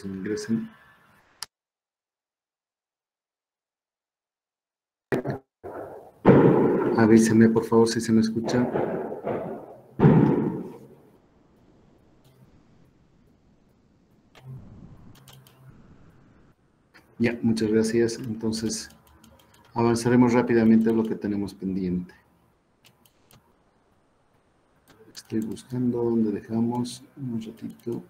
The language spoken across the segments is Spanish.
todos ingresen. Avísenme, por favor, si se me escucha. Ya, muchas gracias. Entonces, avanzaremos rápidamente a lo que tenemos pendiente. Estoy buscando dónde dejamos un ratito.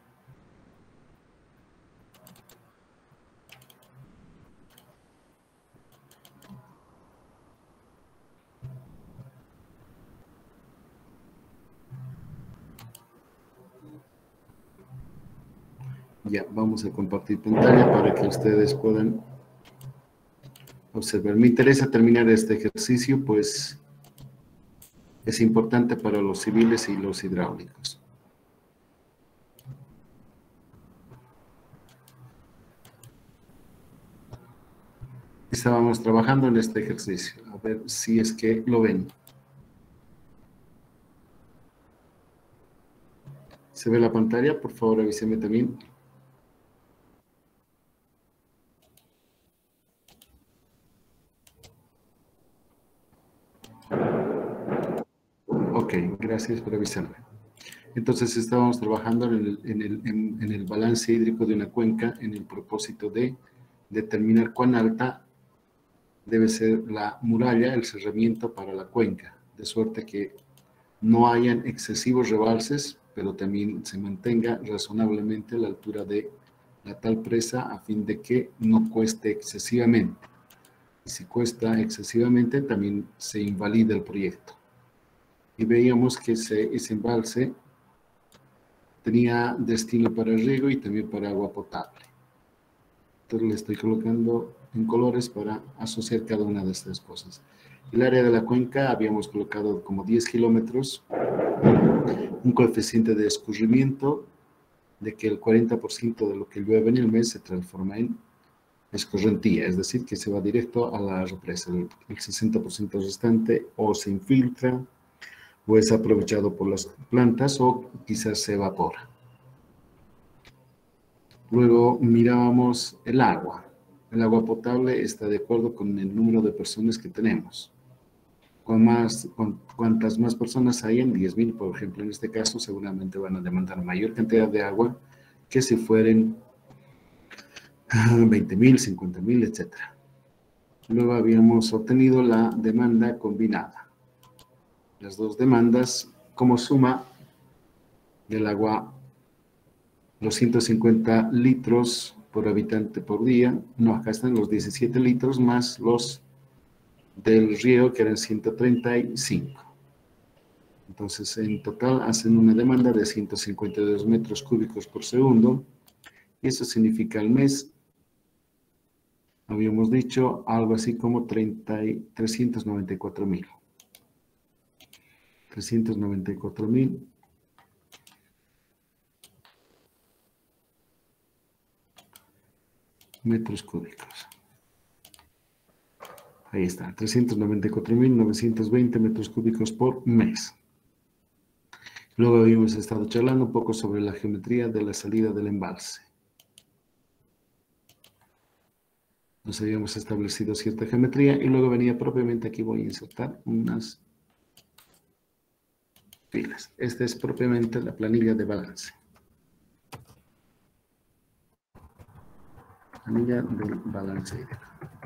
Ya, vamos a compartir pantalla para que ustedes puedan observar. Me interesa terminar este ejercicio, pues es importante para los civiles y los hidráulicos. Estábamos trabajando en este ejercicio. A ver si es que lo ven. ¿Se ve la pantalla? Por favor, avíseme también. Ok, gracias por avisarme. Entonces estábamos trabajando en el balance hídrico de una cuenca en el propósito de determinar cuán alta debe ser la muralla, el cerramiento para la cuenca, de suerte que no hayan excesivos rebalses, pero también se mantenga razonablemente la altura de la tal presa a fin de que no cueste excesivamente. Y si cuesta excesivamente, también se invalida el proyecto. Y veíamos que ese embalse tenía destino para riego y también para agua potable. Entonces le estoy colocando en colores para asociar cada una de estas cosas. El área de la cuenca habíamos colocado como 10 kilómetros, un coeficiente de escurrimiento de que el 40% de lo que llueve en el mes se transforma en escorrentía, es decir, que se va directo a la represa. El 60% restante o se infiltra o es aprovechado por las plantas o quizás se evapora. Luego mirábamos el agua. El agua potable está de acuerdo con el número de personas que tenemos. Cuantas más personas hay, en 10.000, por ejemplo, en este caso, seguramente van a demandar mayor cantidad de agua que si fueren 20.000, 50.000, etc. Luego habíamos obtenido la demanda combinada. Las dos demandas como suma del agua, los 150 litros por habitante por día. No, acá están los 17 litros más los del río, que eran 135. Entonces, en total hacen una demanda de 152 metros cúbicos por segundo. Y eso significa al mes, habíamos dicho, algo así como 394.000. 394.000 metros cúbicos. Ahí está, 394.920 metros cúbicos por mes. Luego habíamos estado charlando un poco sobre la geometría de la salida del embalse. Nos habíamos establecido cierta geometría y luego venía propiamente, aquí voy a insertar unas filas. Esta es propiamente la planilla de balance. Planilla del balance hídrico.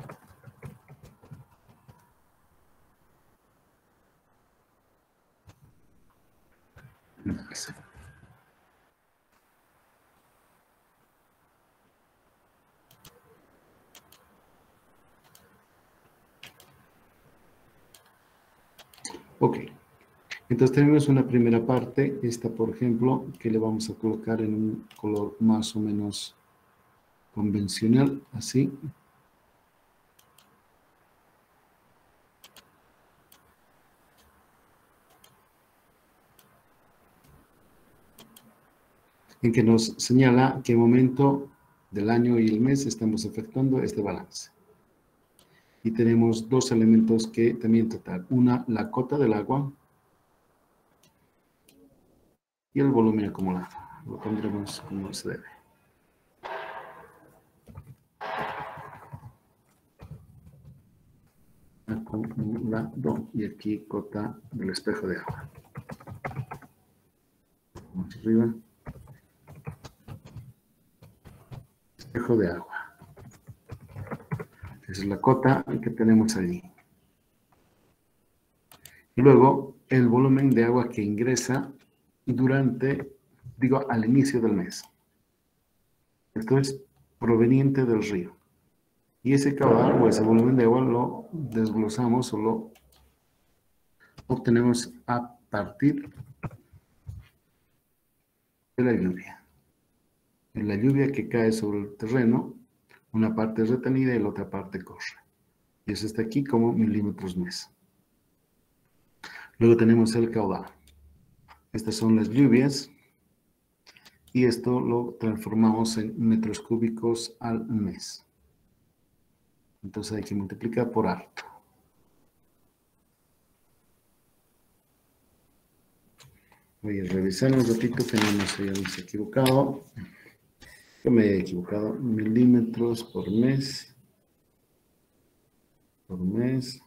Ok, entonces tenemos una primera parte, esta por ejemplo, que le vamos a colocar en un color más o menos convencional, así. En que nos señala qué momento del año y el mes estamos efectuando este balance. Y tenemos dos elementos que también tratar. Una, la cota del agua y el volumen acumulado. Lo pondremos como se debe. acumulado, y aquí cota del espejo de agua. Vamos arriba. Espejo de agua. Esa es la cota que tenemos allí. Y luego el volumen de agua que ingresa durante, al inicio del mes. Esto es proveniente del río. Y ese caudal o ese volumen de agua lo desglosamos o lo obtenemos a partir de la lluvia. En la lluvia que cae sobre el terreno, una parte es retenida y la otra parte corre. Y eso está aquí como milímetros mes. Luego tenemos el caudal. Estas son las lluvias. Y esto lo transformamos en metros cúbicos al mes. Entonces hay que multiplicar por alto. Voy a revisar un ratito que no nos hayamos equivocado. Yo me he equivocado. Milímetros por mes. Por mes.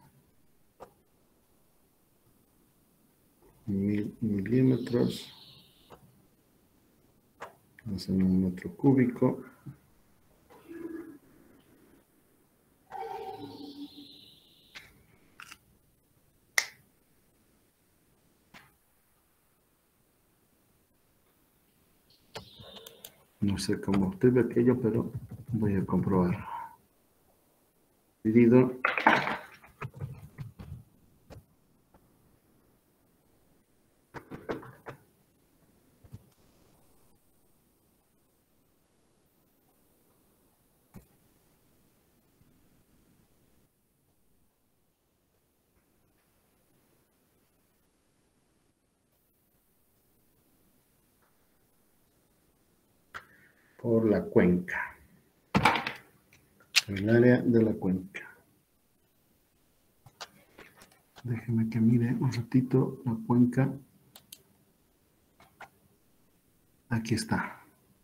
Milímetros. Vamos a un metro cúbico. No sé cómo obtuve aquello, pero voy a comprobarlo. Dividido por la cuenca. El área de la cuenca. Déjeme que mire un ratito la cuenca. Aquí está.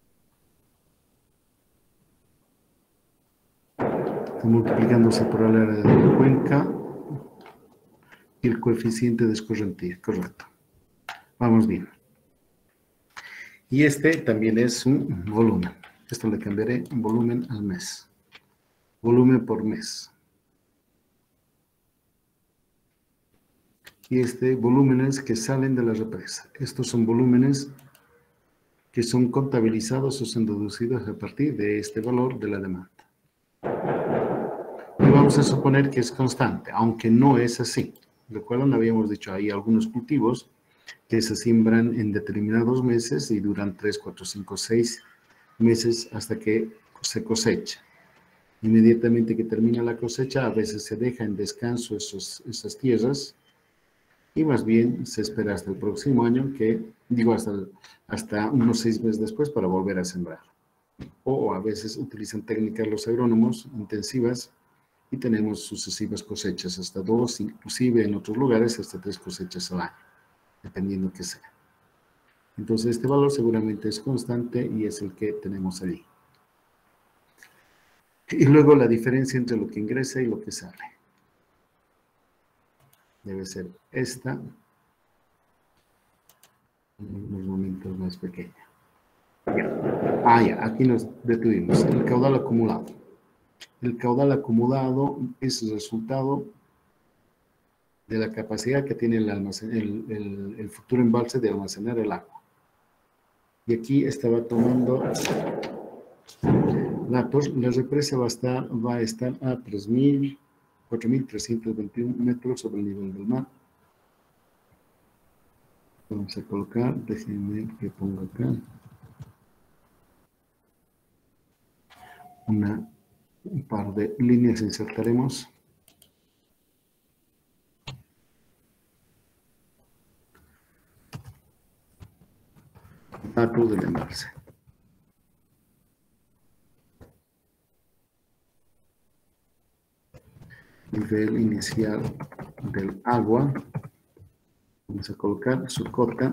Está multiplicándose por el área de la cuenca y el coeficiente de escorrentía, correcto. Vamos bien. Y este también es un volumen. Esto le cambiaré en volumen al mes. Volumen por mes. Y volúmenes que salen de la represa. Estos son volúmenes que son contabilizados o son deducidos a partir de este valor de la demanda. Y vamos a suponer que es constante, aunque no es así. ¿Recuerdan? Habíamos dicho, hay algunos cultivos que se siembran en determinados meses y duran 3, 4, 5, 6 meses hasta que se cosecha. Inmediatamente que termina la cosecha, a veces se deja en descanso esas tierras y más bien se espera hasta el próximo año, hasta unos 6 meses después para volver a sembrar. O a veces utilizan técnicas los agrónomos intensivas y tenemos sucesivas cosechas, hasta 2, inclusive en otros lugares hasta 3 cosechas al año, dependiendo que sea. Entonces este valor seguramente es constante y es el que tenemos allí. Y luego la diferencia entre lo que ingresa y lo que sale. Debe ser esta, en los momentos más pequeños. Ya, aquí nos detuvimos. El caudal acumulado. El caudal acumulado es el resultado de la capacidad que tiene el futuro embalse de almacenar el agua. Y aquí estaba tomando datos. La represa va a estar a 4.321 metros sobre el nivel del mar. Vamos a colocar, déjenme que ponga acá un par de líneas, insertaremos. Datos del embalse. Nivel inicial del agua. Vamos a colocar su cota.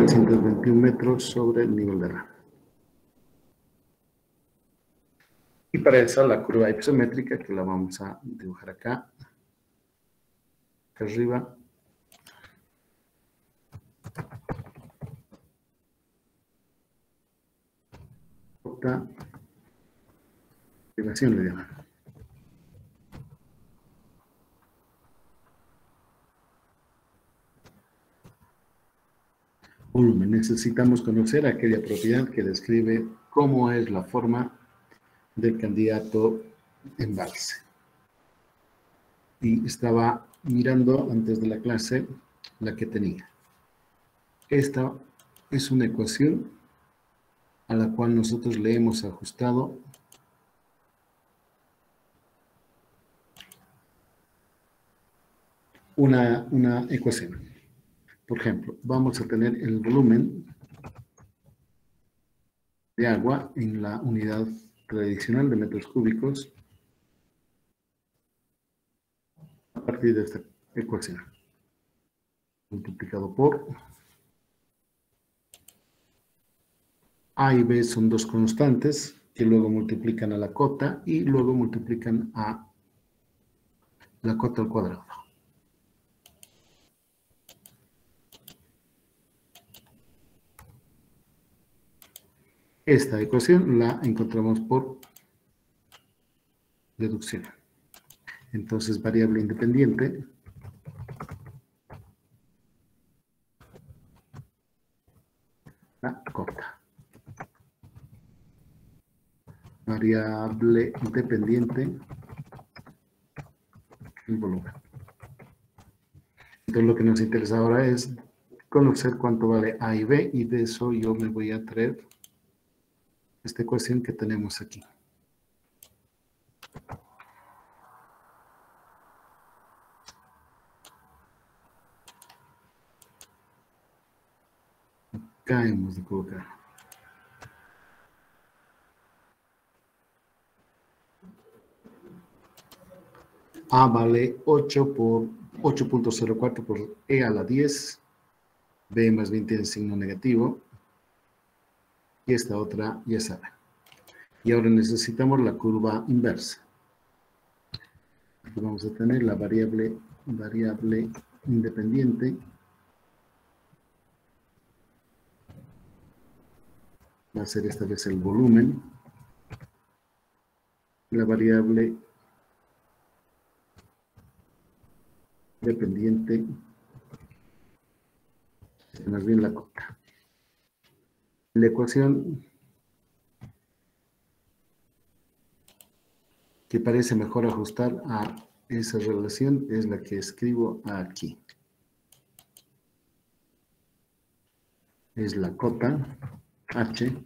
4.321 metros sobre el nivel del mar. Y para eso la curva isométrica, que la vamos a dibujar acá arriba. Cota, elevación le llaman. Volumen. Necesitamos conocer aquella propiedad que describe cómo es la forma del candidato embalse. Y estaba mirando antes de la clase la que tenía. Esta es una ecuación a la cual nosotros le hemos ajustado una ecuación. Por ejemplo, vamos a tener el volumen de agua en la unidad tradicional de metros cúbicos a partir de esta ecuación. Multiplicado por A y B son dos constantes que luego multiplican a la cota y luego multiplican a la cota al cuadrado. Esta ecuación la encontramos por deducción. Entonces, variable independiente la cota. Variable dependiente el volumen. Entonces, lo que nos interesa ahora es conocer cuánto vale A y B, y de eso yo me voy a traer esta ecuación que tenemos aquí. Acá hemos de colocar. A vale 8 por 8.04 por E a la 10. B más bien tiene signo negativo. Y esta otra ya saben. Y ahora necesitamos la curva inversa. Aquí vamos a tener la variable independiente. Va a ser esta vez el volumen. La variable dependiente, más bien la cota. La ecuación que parece mejor ajustar a esa relación es la que escribo aquí. Es la cota H.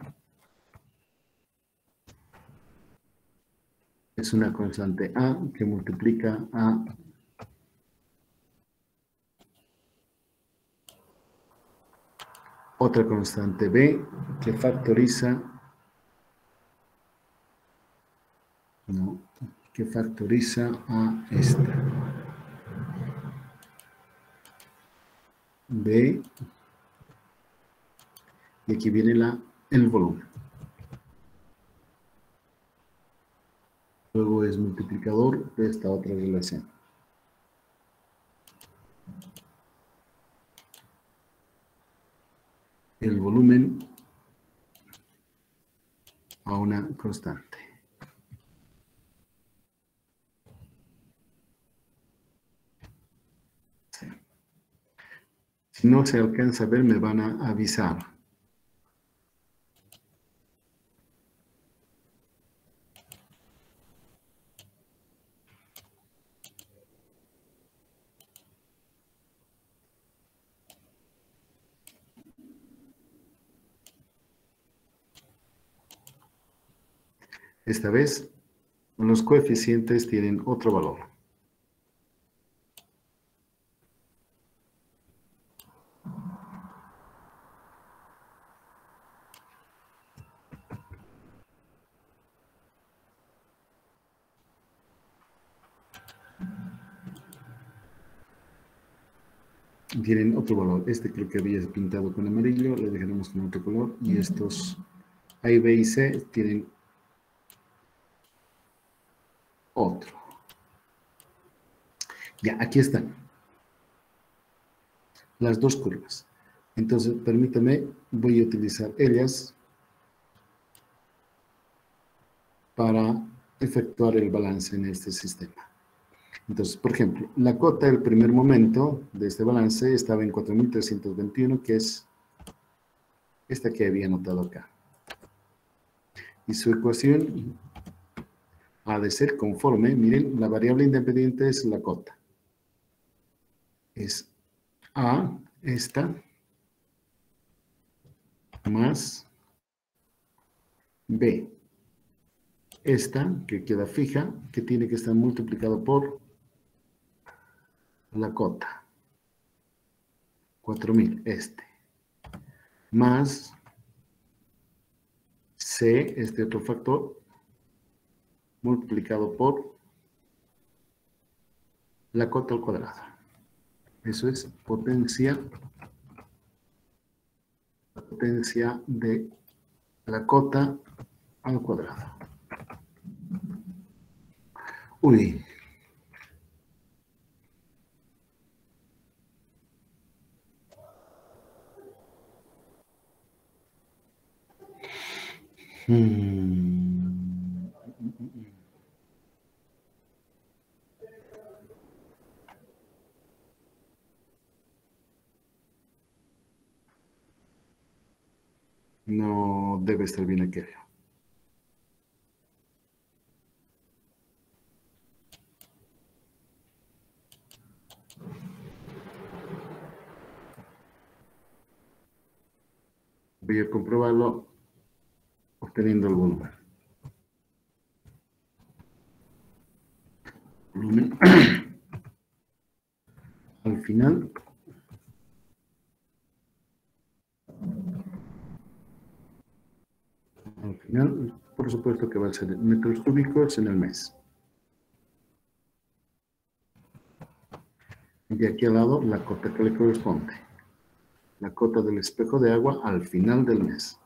Es una constante A que multiplica a otra constante B que factoriza, a esta. B, y aquí viene el volumen. Luego es multiplicador de esta otra relación. El volumen a una constante. Sí. Si no se alcanza a ver, me van a avisar. Esta vez, los coeficientes tienen otro valor. Tienen otro valor. Este creo que había pintado con amarillo, le dejaremos con otro color. Y estos A, B y C tienen otro. Ya, aquí están las dos curvas. Entonces, permítame, voy a utilizar ellas para efectuar el balance en este sistema. Entonces, por ejemplo, la cota del primer momento de este balance estaba en 4.321, que es esta que había anotado acá. Y su ecuación ha de ser conforme, miren, la variable independiente es la cota. Es A, esta, más B, esta, que queda fija, que tiene que estar multiplicado por la cota, 4.000, más C, este otro factor, multiplicado por la cota al cuadrado. Eso es potencia de la cota al cuadrado. Uy. No debe estar bien aquí. Voy a comprobarlo obteniendo el volumen. Al final, por supuesto que va a ser en metros cúbicos en el mes. Y aquí al lado la cota que le corresponde. La cota del espejo de agua al final del mes.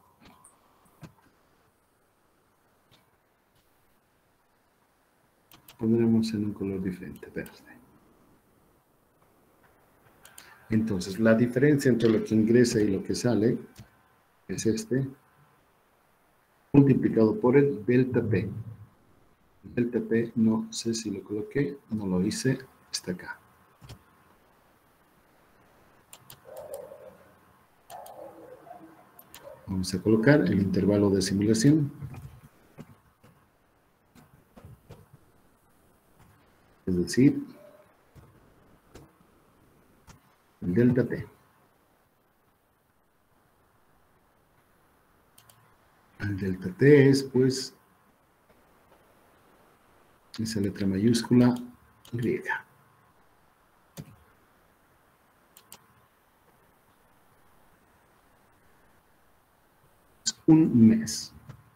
Pondremos en un color diferente, verde. Entonces, la diferencia entre lo que ingresa y lo que sale es este, multiplicado por el delta P. El delta P, no sé si lo coloqué, no lo hice, está acá. Vamos a colocar el intervalo de simulación. Es decir, el delta T. El delta T es, pues, esa letra mayúscula griega. Es un mes.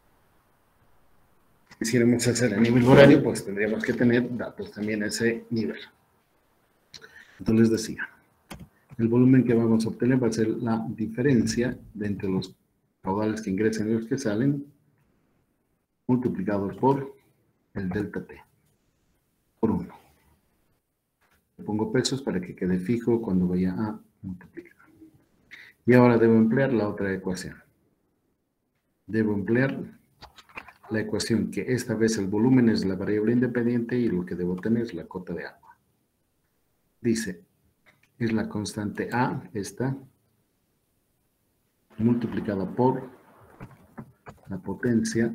Si quisiéramos hacer a nivel horario, pues tendríamos que tener datos también a ese nivel. Entonces les decía, el volumen que vamos a obtener va a ser la diferencia de entre los caudales que ingresan y los que salen, multiplicados por el delta T, por 1. Le pongo pesos para que quede fijo cuando vaya a multiplicar. Y ahora debo emplear la otra ecuación. Debo emplear la ecuación que esta vez el volumen es la variable independiente y lo que debo tener es la cota de agua. Dice, es la constante A, esta, multiplicada por la potencia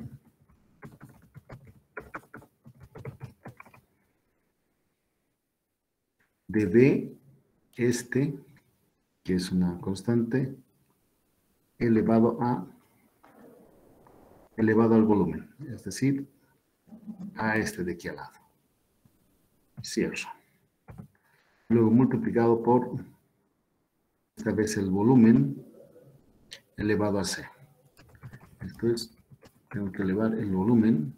de B, que es una constante, elevado al volumen, es decir, a este de aquí al lado. Cierro. Luego multiplicado por, esta vez el volumen, elevado a C. Esto es, tengo que elevar el volumen,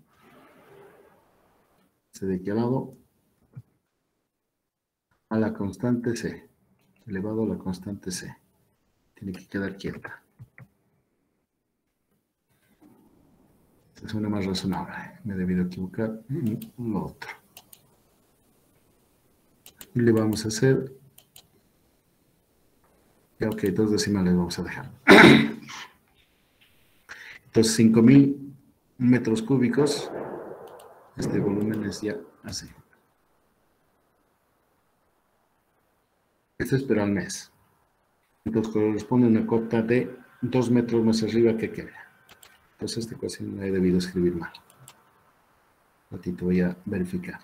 este de aquí al lado, a la constante C, elevado a la constante C. Tiene que quedar quieta. Suena más razonable. Me he debido equivocar en lo otro. Y le vamos a hacer... Ya, ok, 2 decimales vamos a dejar. Entonces, 5.000 metros cúbicos. Este volumen es ya así. Esto es pero al mes. Entonces, corresponde a una cota de 2 metros más arriba que queda. Entonces, esta ecuación la he debido escribir mal. Un ratito voy a verificar.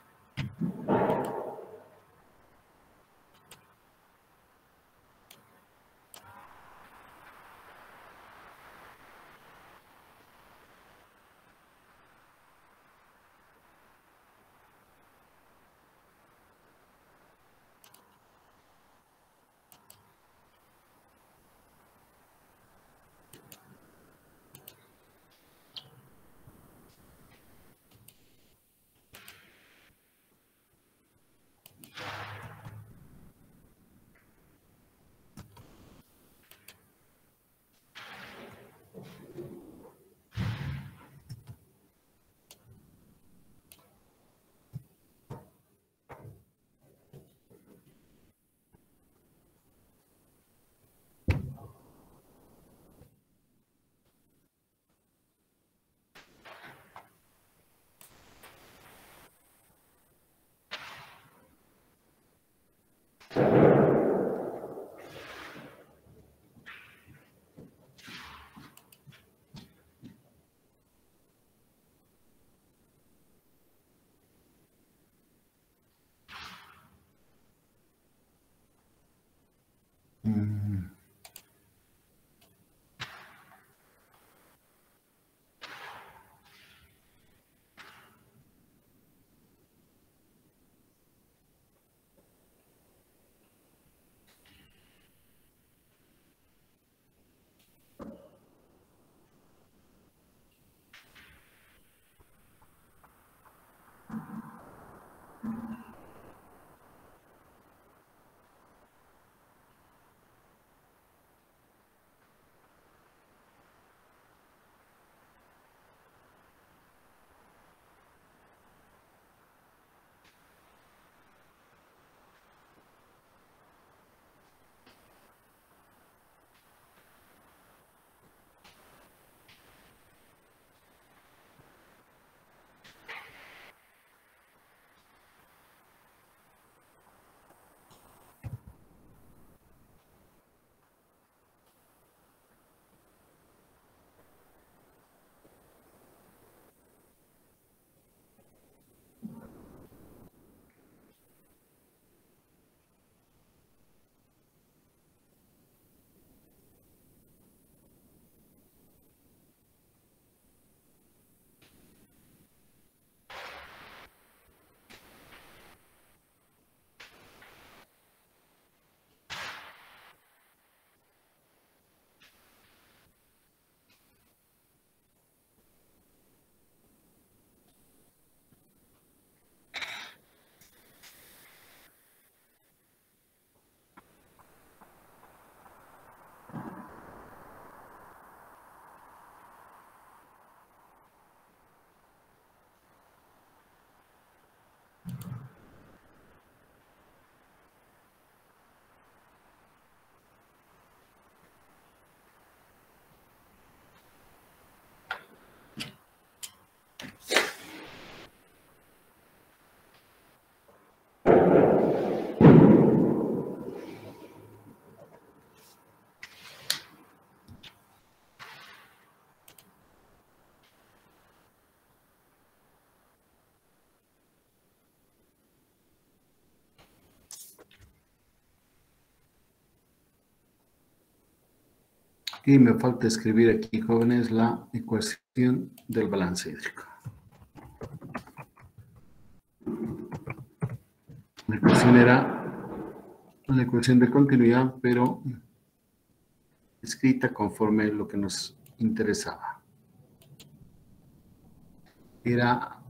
Y me falta escribir aquí, jóvenes, la ecuación del balance hídrico. La ecuación era una ecuación de continuidad, pero escrita conforme lo que nos interesaba. Era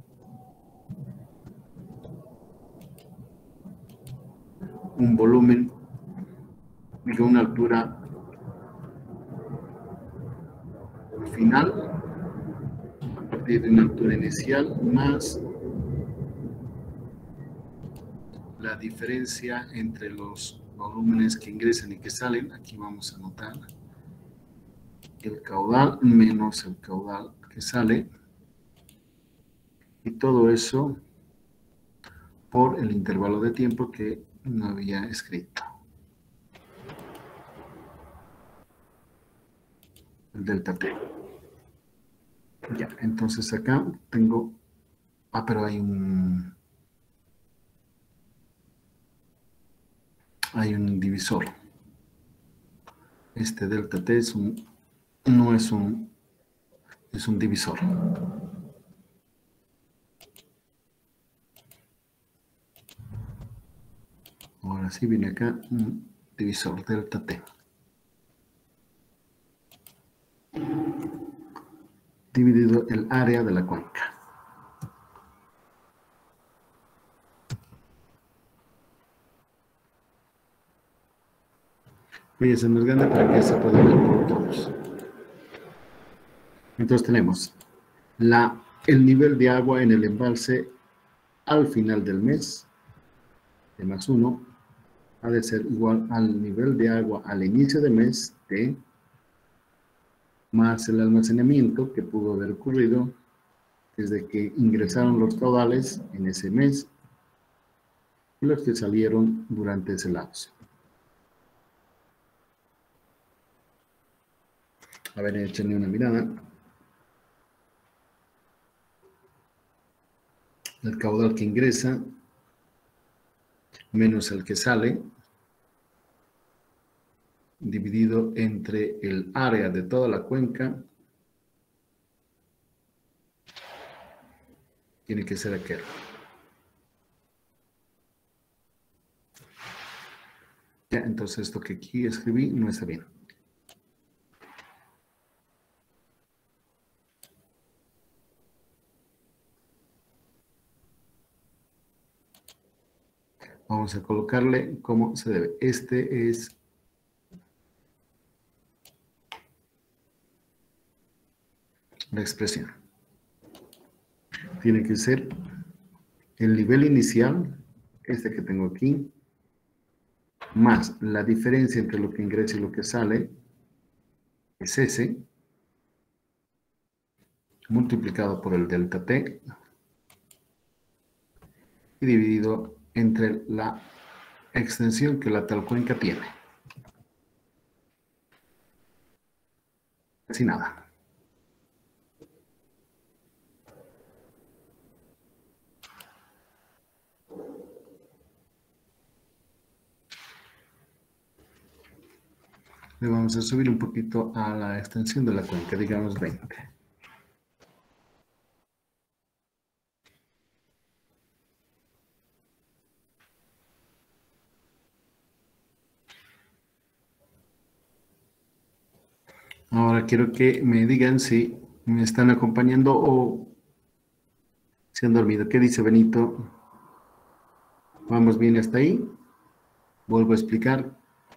un volumen de una altura final de una altura inicial más la diferencia entre los volúmenes que ingresan y que salen. Aquí vamos a anotar el caudal menos el caudal que sale. Y todo eso por el intervalo de tiempo que no había escrito. El delta T. Ya, entonces acá tengo... pero hay un divisor. Este delta T no es un divisor. Ahora sí viene acá un divisor delta T. Dividido el área de la cuenca. Voy a hacer más grande para que se pueda ver por todos. Entonces tenemos el nivel de agua en el embalse al final del mes, T más 1, ha de ser igual al nivel de agua al inicio del mes, T, más el almacenamiento que pudo haber ocurrido desde que ingresaron los caudales en ese mes y los que salieron durante ese lapso. A ver, échenle una mirada. El caudal que ingresa menos el que sale, dividido entre el área de toda la cuenca, tiene que ser aquel. Ya, entonces esto que aquí escribí no está bien. Vamos a colocarle como se debe. Este es la expresión. Tiene que ser el nivel inicial, este que tengo aquí, más la diferencia entre lo que ingresa y lo que sale, es ese, multiplicado por el delta T, y dividido entre la extensión que la tal cuenca tiene. Casi nada. Le vamos a subir un poquito a la extensión de la cuenca, digamos 20. Ahora quiero que me digan si me están acompañando o se han dormido. ¿Qué dice Benito? ¿Vamos bien hasta ahí? Vuelvo a explicar.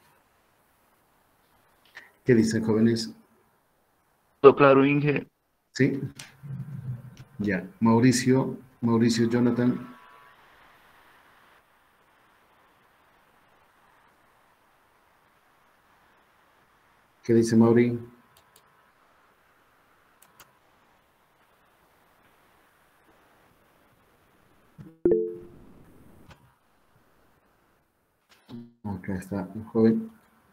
¿Qué dicen, jóvenes? Todo claro, Inge. Sí. Ya. Mauricio, Jonathan. ¿Qué dice Mauri? Acá está un joven.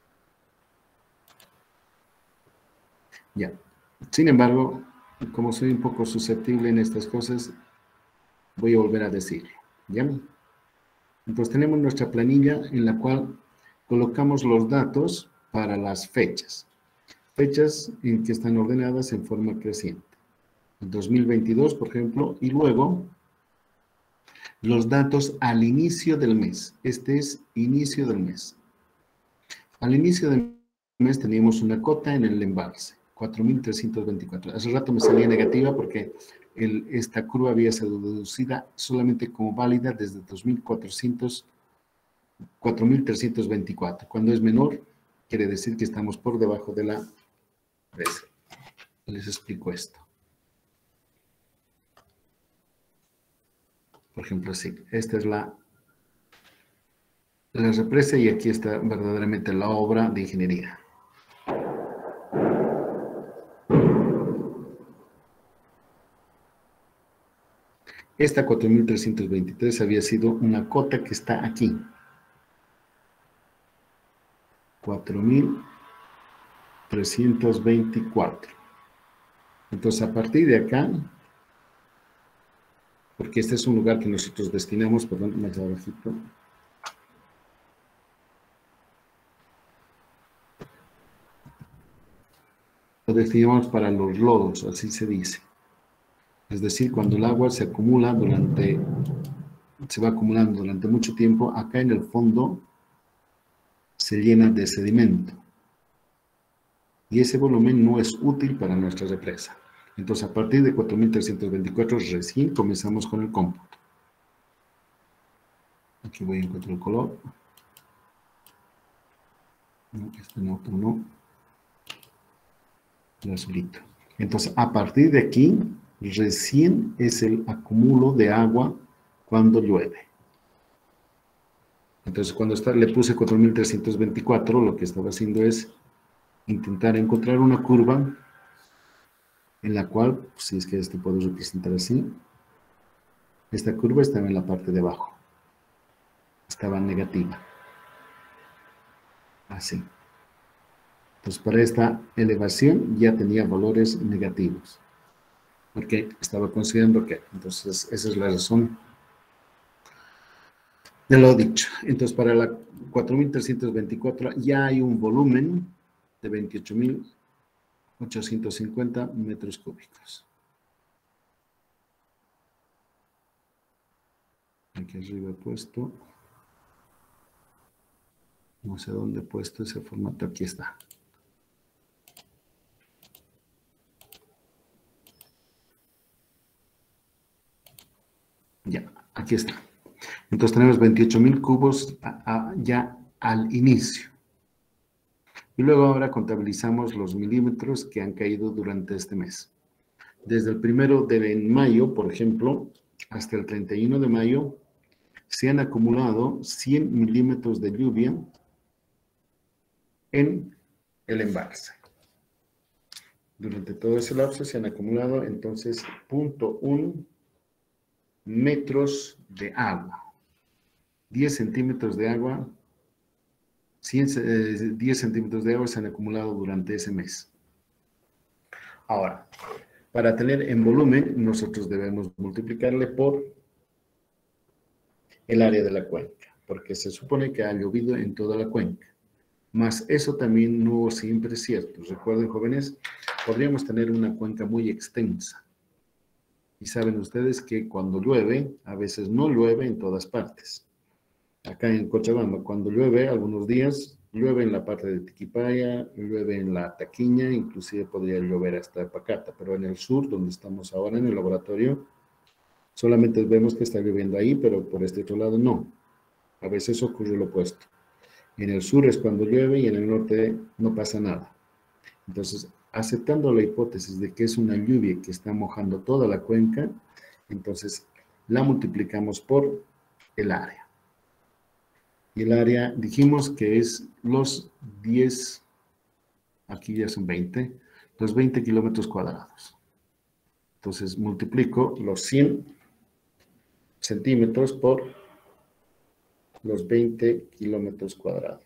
Ya. Sin embargo, como soy un poco susceptible en estas cosas, voy a volver a decirlo. ¿Ya? Entonces tenemos nuestra planilla en la cual colocamos los datos para las fechas. Fechas en que están ordenadas en forma creciente. El 2022, por ejemplo, y luego los datos al inicio del mes. Este es inicio del mes. Al inicio del mes teníamos una cota en el embalse, 4.324. Hace rato me salía negativa porque esta curva había sido deducida solamente como válida desde 4.324. Cuando es menor, quiere decir que estamos por debajo de la red. Les explico esto. Por ejemplo, así. Esta es la represa y aquí está verdaderamente la obra de ingeniería. Esta 4323 había sido una cota que está aquí. 4324. Entonces, a partir de acá, porque este es un lugar que nosotros destinamos, perdón, más abajito. Lo destinamos para los lodos, así se dice. Es decir, cuando el agua se acumula se va acumulando durante mucho tiempo, acá en el fondo se llena de sedimento. Y ese volumen no es útil para nuestra represa. Entonces, a partir de 4324 recién comenzamos con el cómputo. Aquí voy a encontrar el color. No, este no, otro no. El azulito. Entonces, a partir de aquí, recién es el acumulo de agua cuando llueve. Entonces, cuando le puse 4324, lo que estaba haciendo es intentar encontrar una curva en la cual, si es que esto puedo representar así, esta curva estaba en la parte de abajo. Estaba negativa. Así. Entonces, para esta elevación ya tenía valores negativos. Porque estaba considerando que, entonces, esa es la razón de lo dicho. Entonces, para la 4324 ya hay un volumen de 28.850 metros cúbicos. Aquí arriba he puesto. No sé dónde he puesto ese formato. Aquí está. Ya, aquí está. Entonces tenemos 28.000 cubos ya al inicio. Y luego ahora contabilizamos los milímetros que han caído durante este mes. Desde el 1 de mayo, por ejemplo, hasta el 31 de mayo, se han acumulado 100 milímetros de lluvia en el embalse. Durante todo ese lapso se han acumulado entonces 0.1 metros de agua. 10 centímetros de agua, 10 centímetros de agua se han acumulado durante ese mes. Ahora, para tener en volumen, nosotros debemos multiplicarle por el área de la cuenca, porque se supone que ha llovido en toda la cuenca. Mas eso también no siempre es cierto. Recuerden, jóvenes, podríamos tener una cuenca muy extensa. Y saben ustedes que cuando llueve, a veces no llueve en todas partes. Acá en Cochabamba, cuando llueve, algunos días, llueve en la parte de Tiquipaya, llueve en la Taquiña, inclusive podría llover hasta Pacata, pero en el sur, donde estamos ahora en el laboratorio, solamente vemos que está lloviendo ahí, pero por este otro lado no. A veces ocurre lo opuesto. En el sur es cuando llueve y en el norte no pasa nada. Entonces, aceptando la hipótesis de que es una lluvia que está mojando toda la cuenca, entonces la multiplicamos por el área. Y el área dijimos que es los 10, aquí ya son 20, los 20 kilómetros cuadrados. Entonces multiplico los 100 centímetros por los 20 kilómetros cuadrados.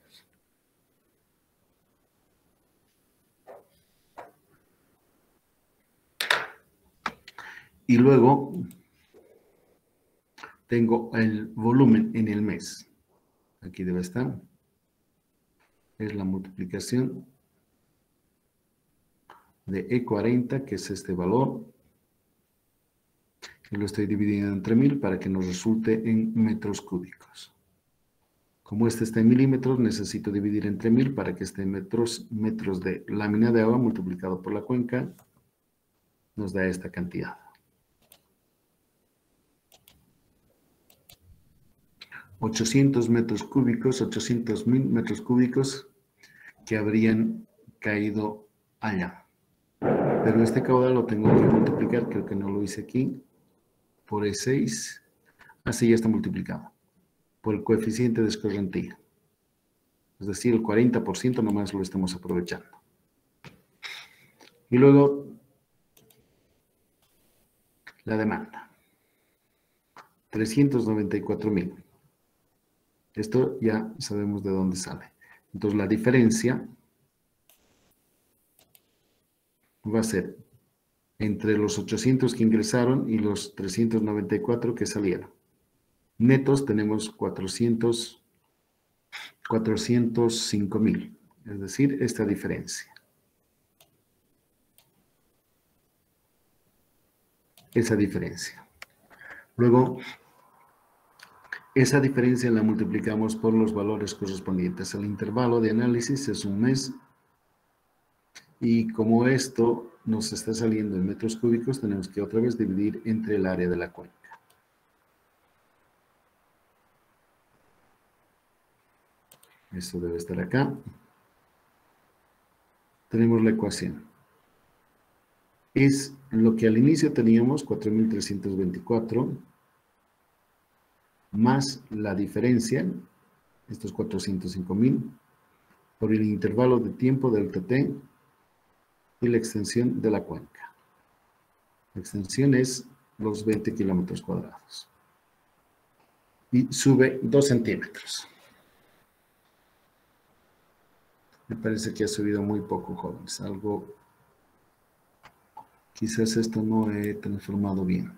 Y luego tengo el volumen en el mes. Aquí debe estar. Es la multiplicación de E40, que es este valor. Y lo estoy dividiendo entre 1000 para que nos resulte en metros cúbicos. Como este está en milímetros, necesito dividir entre 1000 para que esté en metros de lámina de agua multiplicado por la cuenca. Nos da esta cantidad. 800 metros cúbicos, 800.000 metros cúbicos que habrían caído allá. Pero este caudal lo tengo que multiplicar, creo que no lo hice aquí, por E6. Así ya está multiplicado por el coeficiente de escorrentía. Es decir, el 40% nomás lo estamos aprovechando. Y luego, la demanda. 394.000. Esto ya sabemos de dónde sale. Entonces, la diferencia va a ser entre los 800 que ingresaron y los 394 que salieron. Netos tenemos 405.000. Es decir, esta diferencia. Esa diferencia. Luego, esa diferencia la multiplicamos por los valores correspondientes. El intervalo de análisis es un mes. Y como esto nos está saliendo en metros cúbicos, tenemos que otra vez dividir entre el área de la cuenca. Esto debe estar acá. Tenemos la ecuación. Es lo que al inicio teníamos, 4.324, más la diferencia, estos 405.000, por el intervalo de tiempo del TT y la extensión de la cuenca. La extensión es los 20 kilómetros cuadrados. Y sube 2 centímetros. Me parece que ha subido muy poco, jóvenes. Algo, quizás esto no he transformado bien.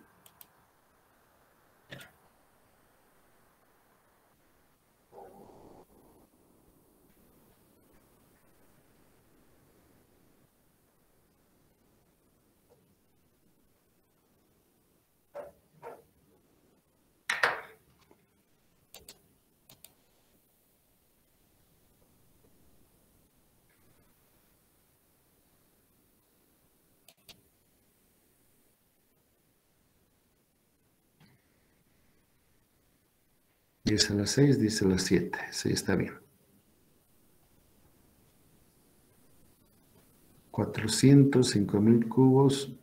Dice a las 6, dice a las 7. Sí, está bien. 405.000 cubos.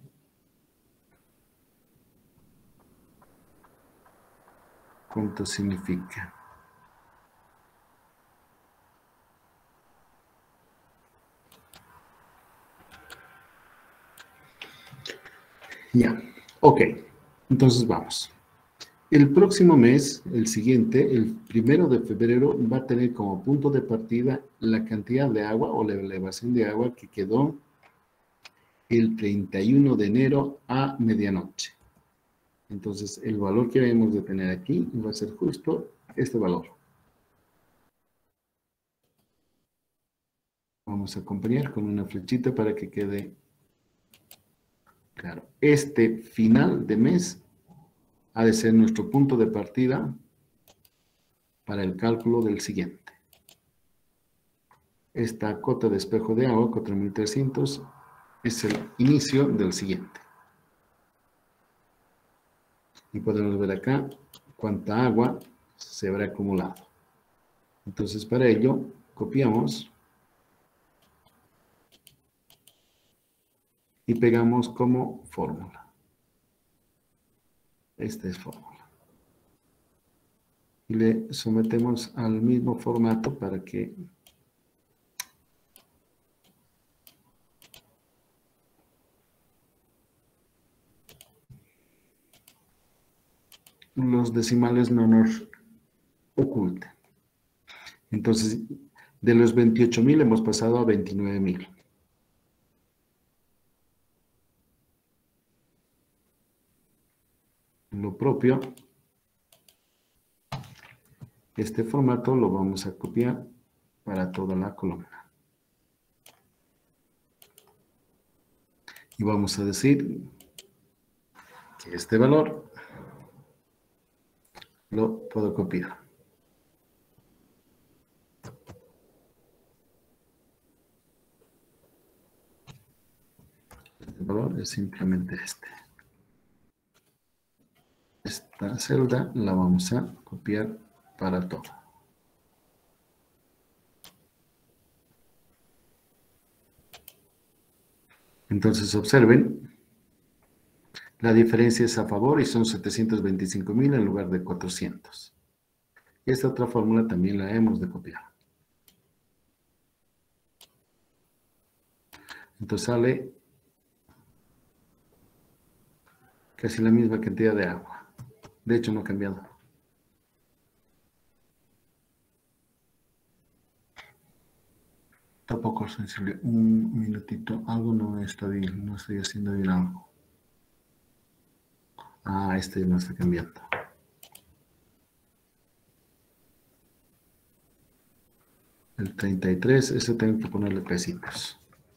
¿Cuánto significa? Ya, ok. Entonces vamos. El próximo mes, el siguiente, el 1 de febrero, va a tener como punto de partida la cantidad de agua o la elevación de agua que quedó el 31 de enero a medianoche. Entonces, el valor que debemos de tener aquí va a ser justo este valor. Vamos a acompañar con una flechita para que quede claro. Este final de mes ha de ser nuestro punto de partida para el cálculo del siguiente. Esta cota de espejo de agua, 4.300, es el inicio del siguiente. Y podemos ver acá cuánta agua se habrá acumulado. Entonces, para ello, copiamos y pegamos como fórmula. Esta es fórmula. Y le sometemos al mismo formato para que los decimales no nos oculten. Entonces, de los 28.000 hemos pasado a 29.000. Lo propio, este formato lo vamos a copiar para toda la columna. Y vamos a decir que este valor lo puedo copiar. Este valor es simplemente este. Esta celda la vamos a copiar para todo. Entonces observen, La diferencia es a favor y son 725.000 en lugar de 400. Y esta otra fórmula también la hemos de copiar. Entonces sale casi la misma cantidad de agua. De hecho, no ha cambiado. Tampoco es sensible. Un minutito. Algo no está bien. No estoy haciendo bien algo. Ah, este no está cambiando. El 33, ese tengo que ponerle pesitos.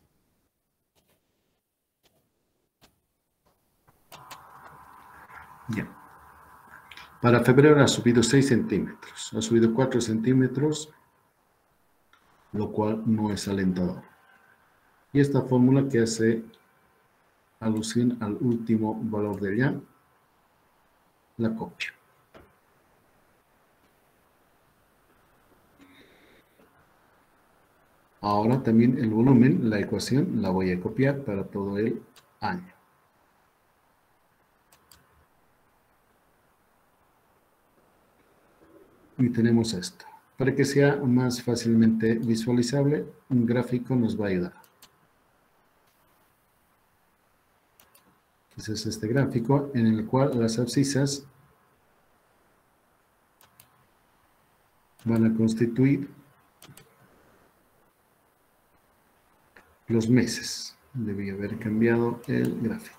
Ya. Para febrero ha subido 6 centímetros. Ha subido 4 centímetros, lo cual no es alentador. Y esta fórmula que hace alusión al último valor de allá, la copio. Ahora también el volumen, la ecuación, la voy a copiar para todo el año. Y tenemos esto. Para que sea más fácilmente visualizable, un gráfico nos va a ayudar. Ese es este gráfico en el cual las abscisas van a constituir los meses. Debí haber cambiado el gráfico.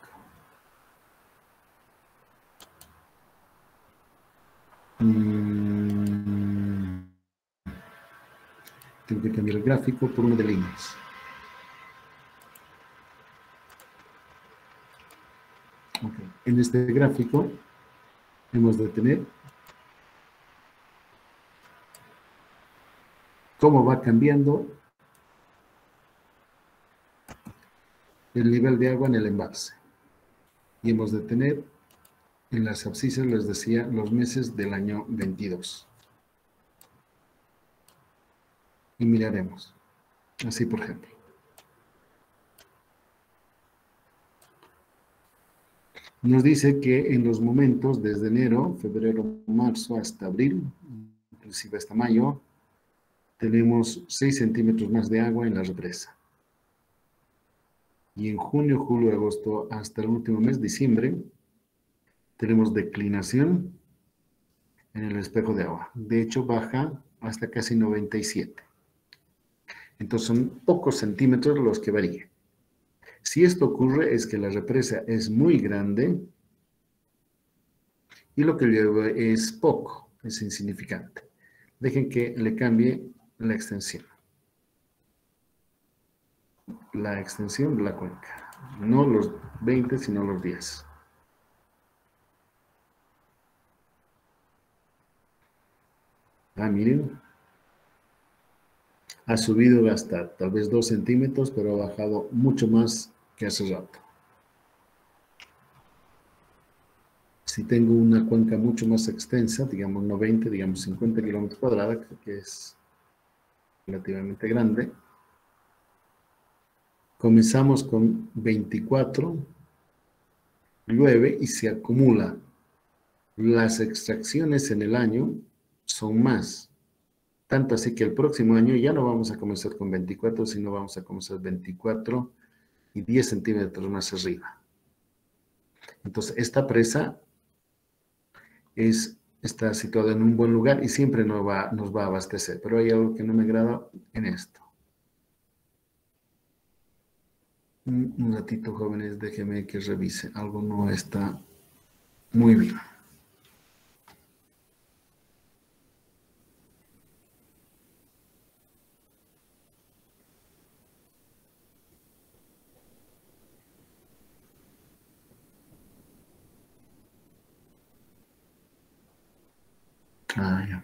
Tengo que cambiar el gráfico por uno de líneas. Okay. En este gráfico hemos de tener cómo va cambiando el nivel de agua en el embalse. Y hemos de tener en las abscisas, les decía, los meses del año 22. Y miraremos. Así, por ejemplo. Nos dice que en los momentos desde enero, febrero, marzo hasta abril, inclusive hasta mayo, tenemos 6 centímetros más de agua en la represa. Y en junio, julio, agosto, hasta el último mes, diciembre, tenemos declinación en el espejo de agua. De hecho, baja hasta casi 97. Entonces, son pocos centímetros los que varían. Si esto ocurre, es que la represa es muy grande y lo que lleva es poco, es insignificante. Dejen que le cambie la extensión. La extensión de la cuenca. No los 20, sino los 10. Ah, miren. Ha subido hasta tal vez 2 centímetros, pero ha bajado mucho más que hace rato. Si tengo una cuenca mucho más extensa, digamos no 20, digamos 50 kilómetros cuadrados, que es relativamente grande, comenzamos con 24, llueve y se acumula. Las extracciones en el año son más. Tanto así que el próximo año ya no vamos a comenzar con 24, sino vamos a comenzar 24 y 10 centímetros más arriba. Entonces, esta presa está situada en un buen lugar y siempre nos va a abastecer. Pero hay algo que no me agrada en esto. Un ratito, jóvenes, déjenme que revise. Algo no está muy bien. Ah, ya.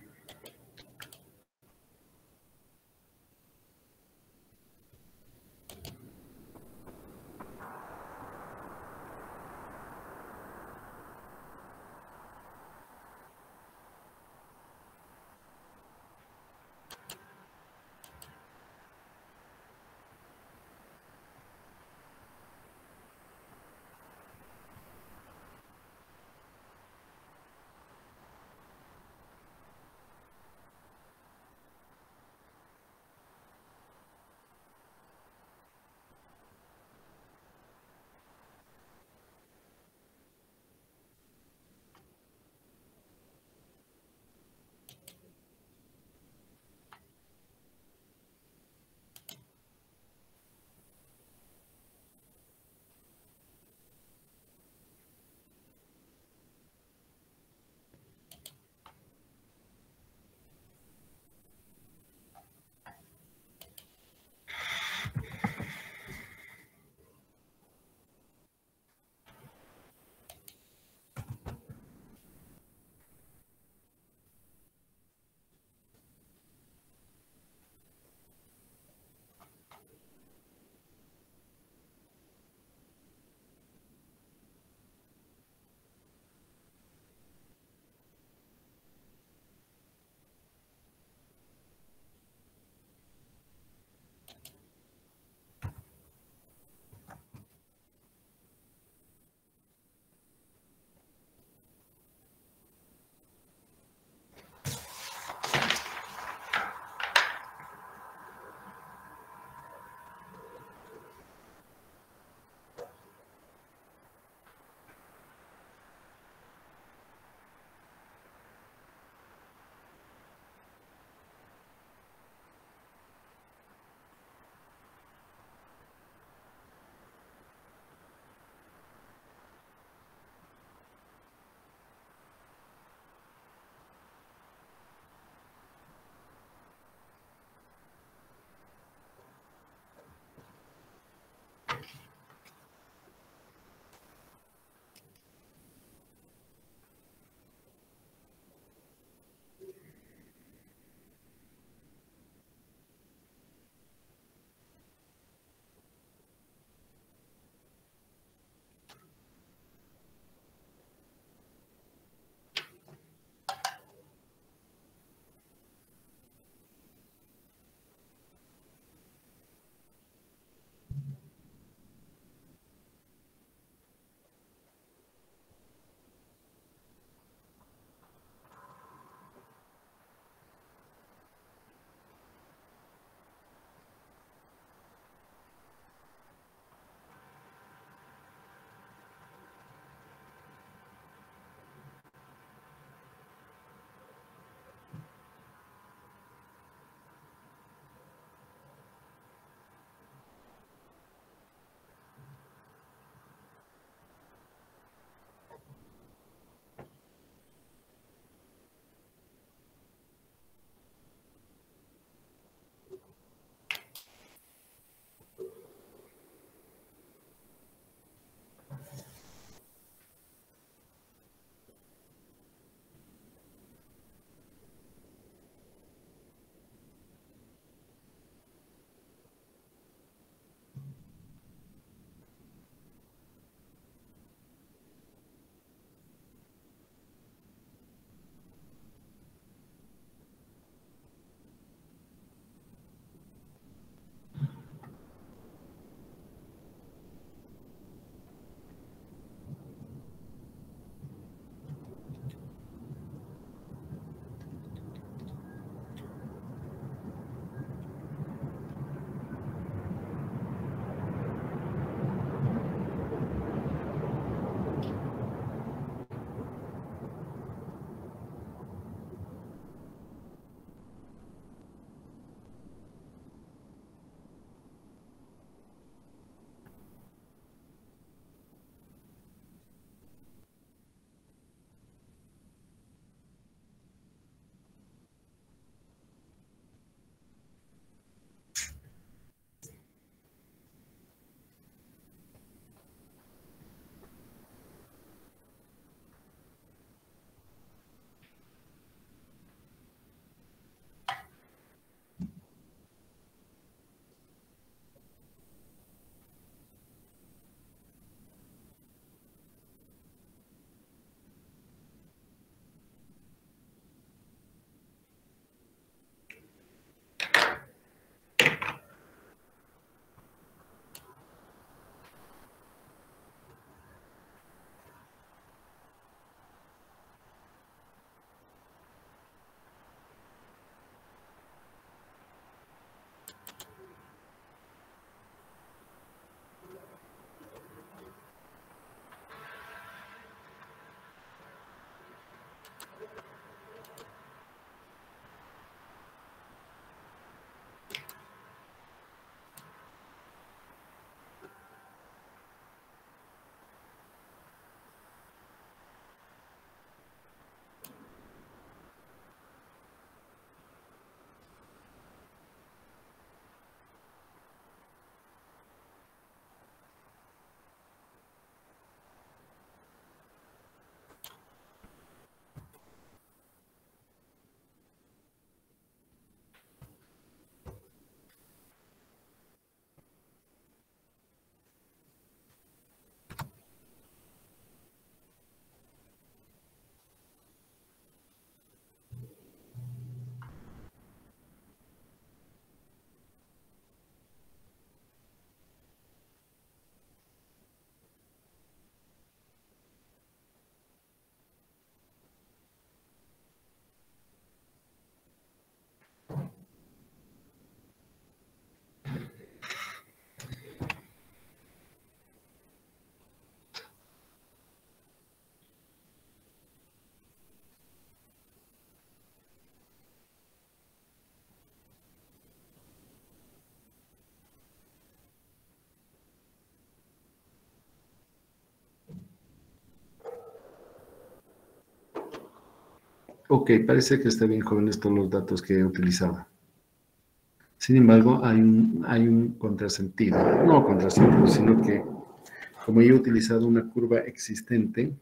Ok, parece que está bien, jóvenes, todos los datos que he utilizado. Sin embargo, hay un contrasentido. No contrasentido, sino que como yo he utilizado una curva existente,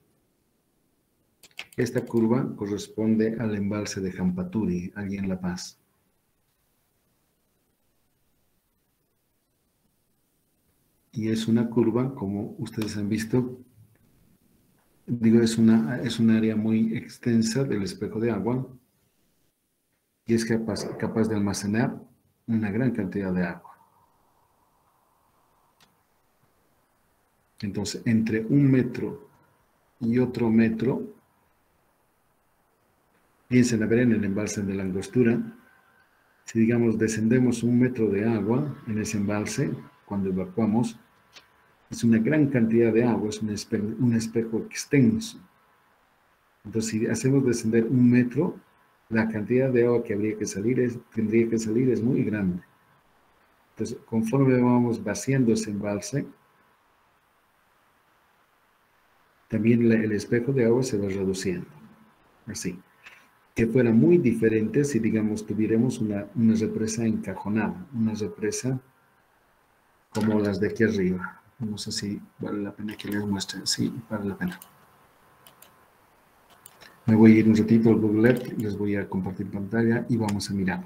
esta curva corresponde al embalse de Jampaturi, allí en La Paz. Y es una curva, como ustedes han visto, digo, es un área muy extensa del espejo de agua y es capaz de almacenar una gran cantidad de agua. Entonces, entre un metro y otro metro, piensen a ver en el embalse de la Angostura, si digamos descendemos un metro de agua en ese embalse, cuando evacuamos, es una gran cantidad de agua, es un espejo extenso. Entonces, si hacemos descender un metro, la cantidad de agua que tendría que salir es muy grande. Entonces, conforme vamos vaciando ese embalse, también el espejo de agua se va reduciendo. Así. Que fuera muy diferente si, digamos, tuviéramos una represa encajonada, una represa como las de aquí arriba. No sé si vale la pena que les muestre. Sí, vale la pena. Me voy a ir un ratito al Google Earth, les voy a compartir pantalla y vamos a mirar.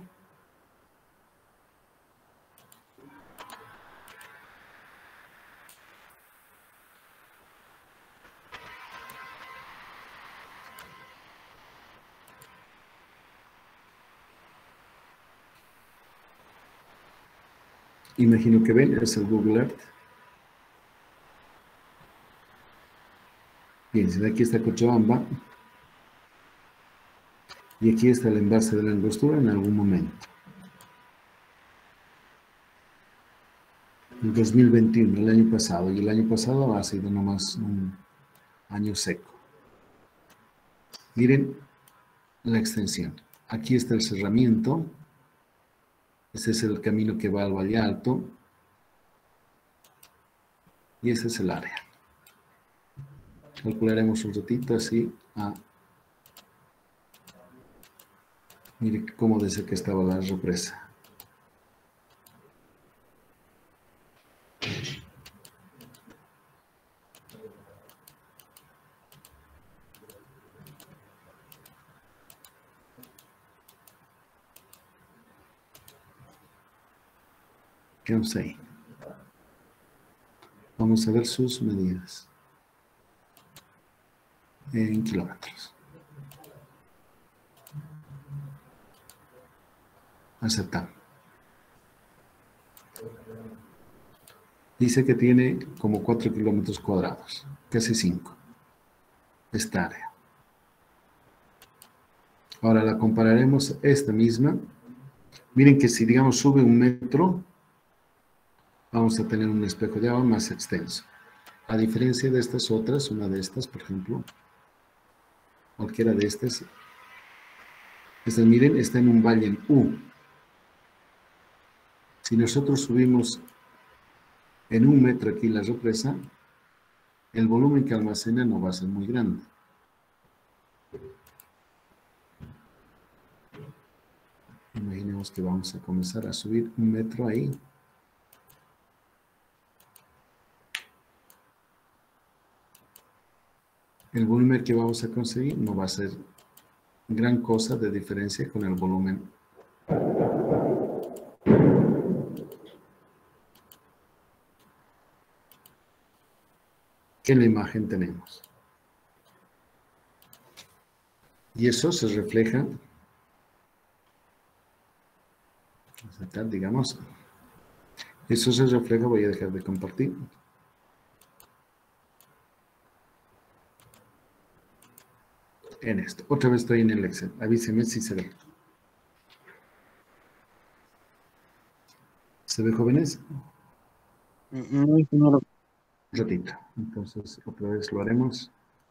Imagino que ven, es el Google Earth. Bien, si de aquí está Cochabamba y aquí está el embalse de la Angostura en algún momento. En 2021, el año pasado, y el año pasado ha sido nomás un año seco. Miren la extensión. Aquí está el cerramiento. Ese es el camino que va al Valle Alto. Y ese es el área. Calcularemos un ratito así. Mire cómo dice que estaba la represa. Quedamos ahí. Vamos a ver sus medidas en kilómetros. Aceptar. Dice que tiene como 4 kilómetros cuadrados, casi 5, esta área. Ahora la compararemos esta misma. Miren que si, digamos, sube un metro, vamos a tener un espejo de agua más extenso. A diferencia de estas otras, una de estas, por ejemplo, cualquiera de estas, miren, está en un valle en U. Si nosotros subimos en un metro aquí la represa, el volumen que almacena no va a ser muy grande. Imaginemos que vamos a comenzar a subir un metro ahí. El volumen que vamos a conseguir no va a ser gran cosa de diferencia con el volumen que en la imagen tenemos. Y eso se refleja, digamos, eso se refleja, voy a dejar de compartir. En esto. Otra vez estoy en el Excel. Avísenme si se ve. ¿Se ve, jóvenes? Un ratito. Entonces, otra vez lo haremos.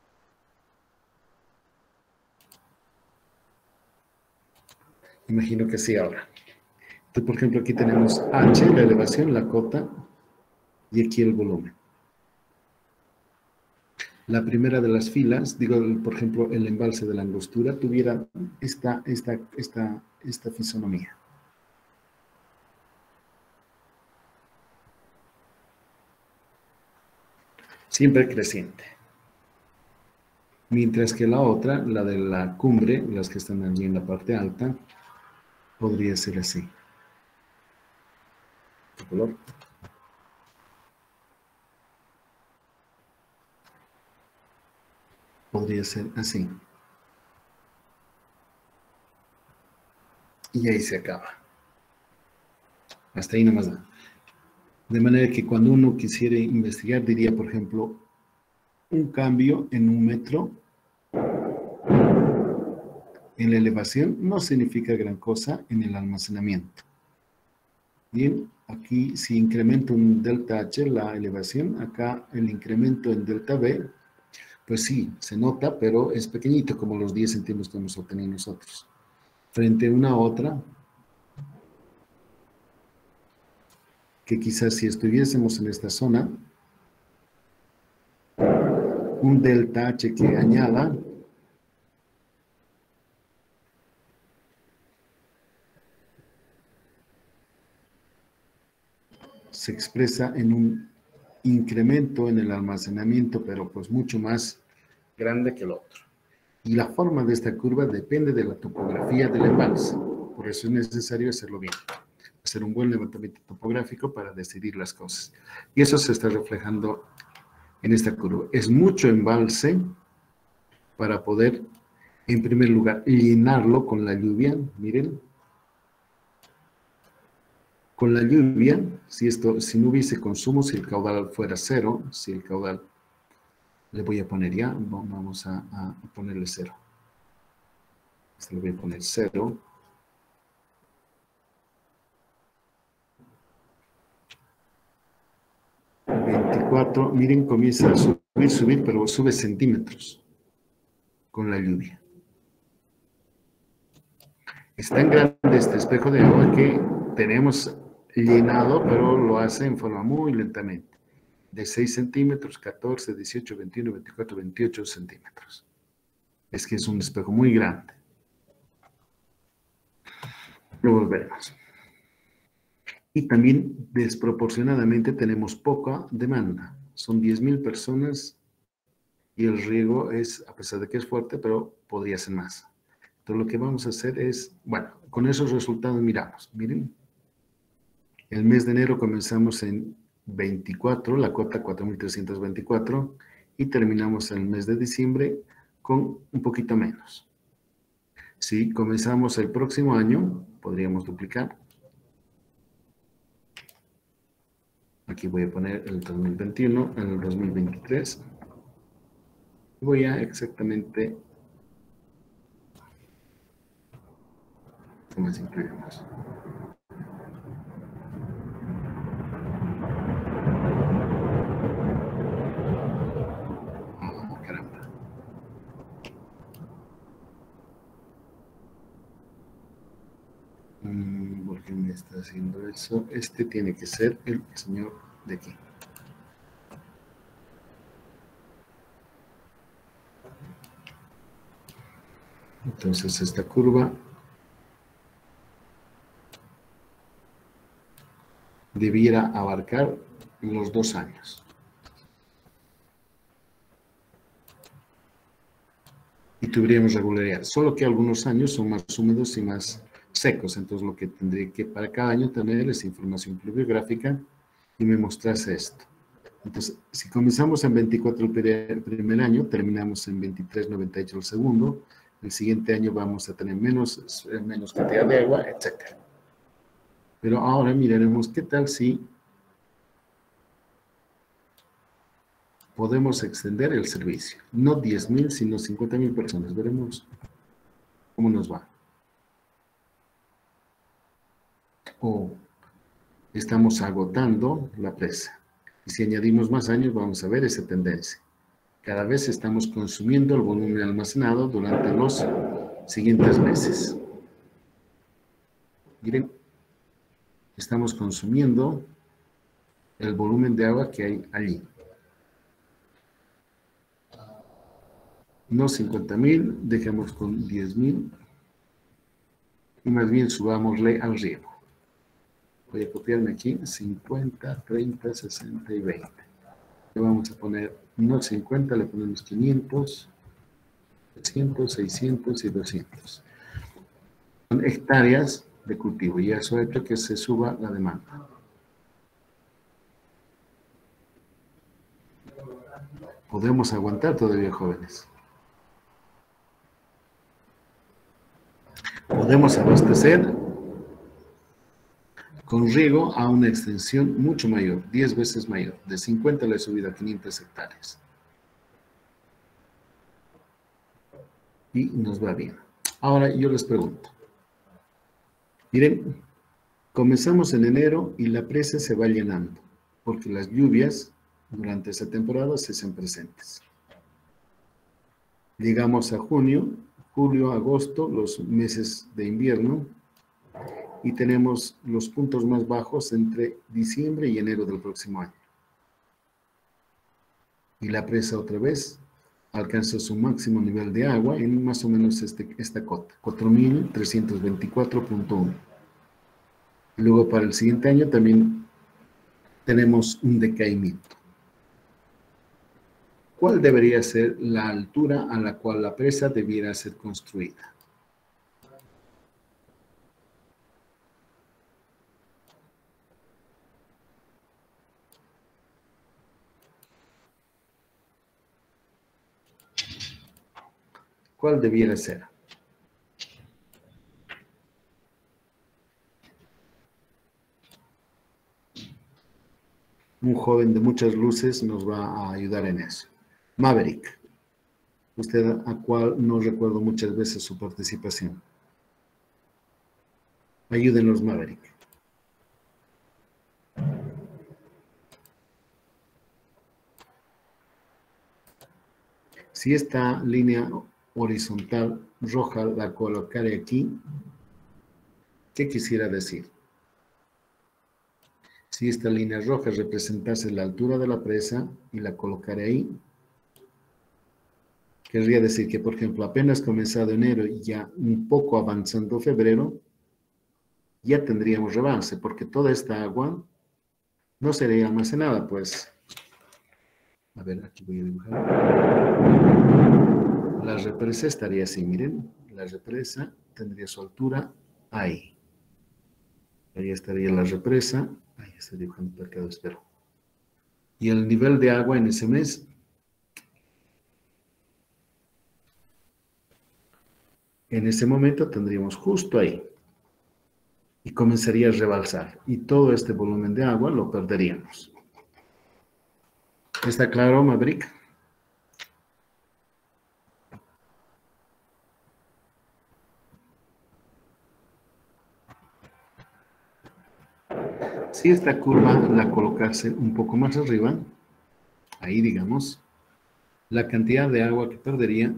Imagino que sí ahora. Entonces, por ejemplo, aquí tenemos H, la elevación, la cota, y aquí el volumen. la primera de las filas, digo, por ejemplo, el embalse de la Angostura, tuviera esta fisonomía. Siempre creciente. Mientras que la otra, la de la cumbre, las que están allí en la parte alta, podría ser así. ¿Qué color? Podría ser así. Y ahí se acaba. Hasta ahí nomás da. De manera que cuando uno quisiera investigar, diría, por ejemplo, un cambio en 1 metro en la elevación no significa gran cosa en el almacenamiento. Bien, aquí si incremento un delta H, la elevación, acá el incremento en delta B, pues sí, se nota, pero es pequeñito, como los 10 centímetros que hemos obtenido nosotros. Frente a una otra, que quizás si estuviésemos en esta zona, un delta H que añada, se expresa en un incremento en el almacenamiento, pero pues mucho más grande que el otro. Y la forma de esta curva depende de la topografía del embalse. Por eso es necesario hacerlo bien. Hacer un buen levantamiento topográfico para decidir las cosas. Y eso se está reflejando en esta curva. Es mucho embalse para poder, en primer lugar, llenarlo con la lluvia. Miren. Con la lluvia, si no hubiese consumo, si el caudal fuera cero, si el caudal, le voy a poner ya, vamos a ponerle 0. Este le voy a poner 0. Miren, comienza a subir, pero sube centímetros con la lluvia. Es tan grande este espejo de agua que tenemos llenado, pero lo hace en forma muy lentamente. De 6 centímetros, 14, 18, 21, 24, 28 centímetros. Es que es un espejo muy grande. Lo volveremos. Y también desproporcionadamente tenemos poca demanda. Son 10,000 personas y el riego es, a pesar de que es fuerte, pero podría ser más. Entonces lo que vamos a hacer es, bueno, con esos resultados miramos. Miren, el mes de enero comenzamos en 24, la cuota 4,324, y terminamos el mes de diciembre con un poquito menos. Si comenzamos el próximo año, podríamos duplicar. Aquí voy a poner el 2021, el 2023. Voy a exactamente... ¿Qué más incluimos? Oh, caramba. ¿Por qué me está haciendo eso? Este tiene que ser el señor de aquí. Entonces esta curva debiera abarcar los 2 años. Y tendríamos regularidad. Solo que algunos años son más húmedos y más secos. Entonces lo que tendría que para cada año tener es información pluviográfica y me mostrase esto. Entonces, si comenzamos en 24 el primer año, terminamos en 23,98 el segundo. El siguiente año vamos a tener menos cantidad de agua, etc. Pero ahora miraremos qué tal si podemos extender el servicio. No 10,000, sino 50,000 personas. Veremos cómo nos va. O estamos agotando la presa. Y si añadimos más años, vamos a ver esa tendencia. Cada vez estamos consumiendo el volumen almacenado durante los siguientes meses. Miren, estamos consumiendo el volumen de agua que hay allí. No 50.000, dejemos con 10.000. Y más bien subámosle al riego. Voy a copiarme aquí 50, 30, 60 y 20. Le vamos a poner no 50, le ponemos 500, 300, 600 y 200. Son hectáreas de cultivo y eso ha hecho que se suba la demanda. Podemos aguantar todavía, jóvenes. Podemos abastecer con riego a una extensión mucho mayor, 10 veces mayor. De 50 le he subido a 500 hectáreas. Y nos va bien. Ahora yo les pregunto. Miren, comenzamos en enero y la presa se va llenando, porque las lluvias durante esa temporada se hacen presentes. Llegamos a junio, julio, agosto, los meses de invierno, y tenemos los puntos más bajos entre diciembre y enero del próximo año. Y la presa otra vez alcanza su máximo nivel de agua en más o menos esta cota, 4.324.1. Luego para el siguiente año también tenemos un decaimiento. ¿Cuál debería ser la altura a la cual la presa debiera ser construida? ¿Cuál debiera ser? Un joven de muchas luces nos va a ayudar en eso. Maverick. Usted a cual no recuerdo muchas veces su participación. Ayúdenos, Maverick. Si esta línea horizontal roja la colocaré aquí, ¿qué quisiera decir? Si esta línea roja representase la altura de la presa y la colocaré ahí, querría decir que, por ejemplo, apenas comenzado enero y ya un poco avanzando febrero, ya tendríamos rebalse, porque toda esta agua no sería almacenada, pues. A ver, aquí voy a dibujar. La represa estaría así, miren. La represa tendría su altura ahí. Ahí estaría la represa. Ahí estoy dibujando para acá, espero. Y el nivel de agua en ese mes en ese momento tendríamos justo ahí. Y comenzaría a rebalsar. Y todo este volumen de agua lo perderíamos. ¿Está claro, Maverick? Si esta curva la colocase un poco más arriba, ahí digamos, la cantidad de agua que perdería,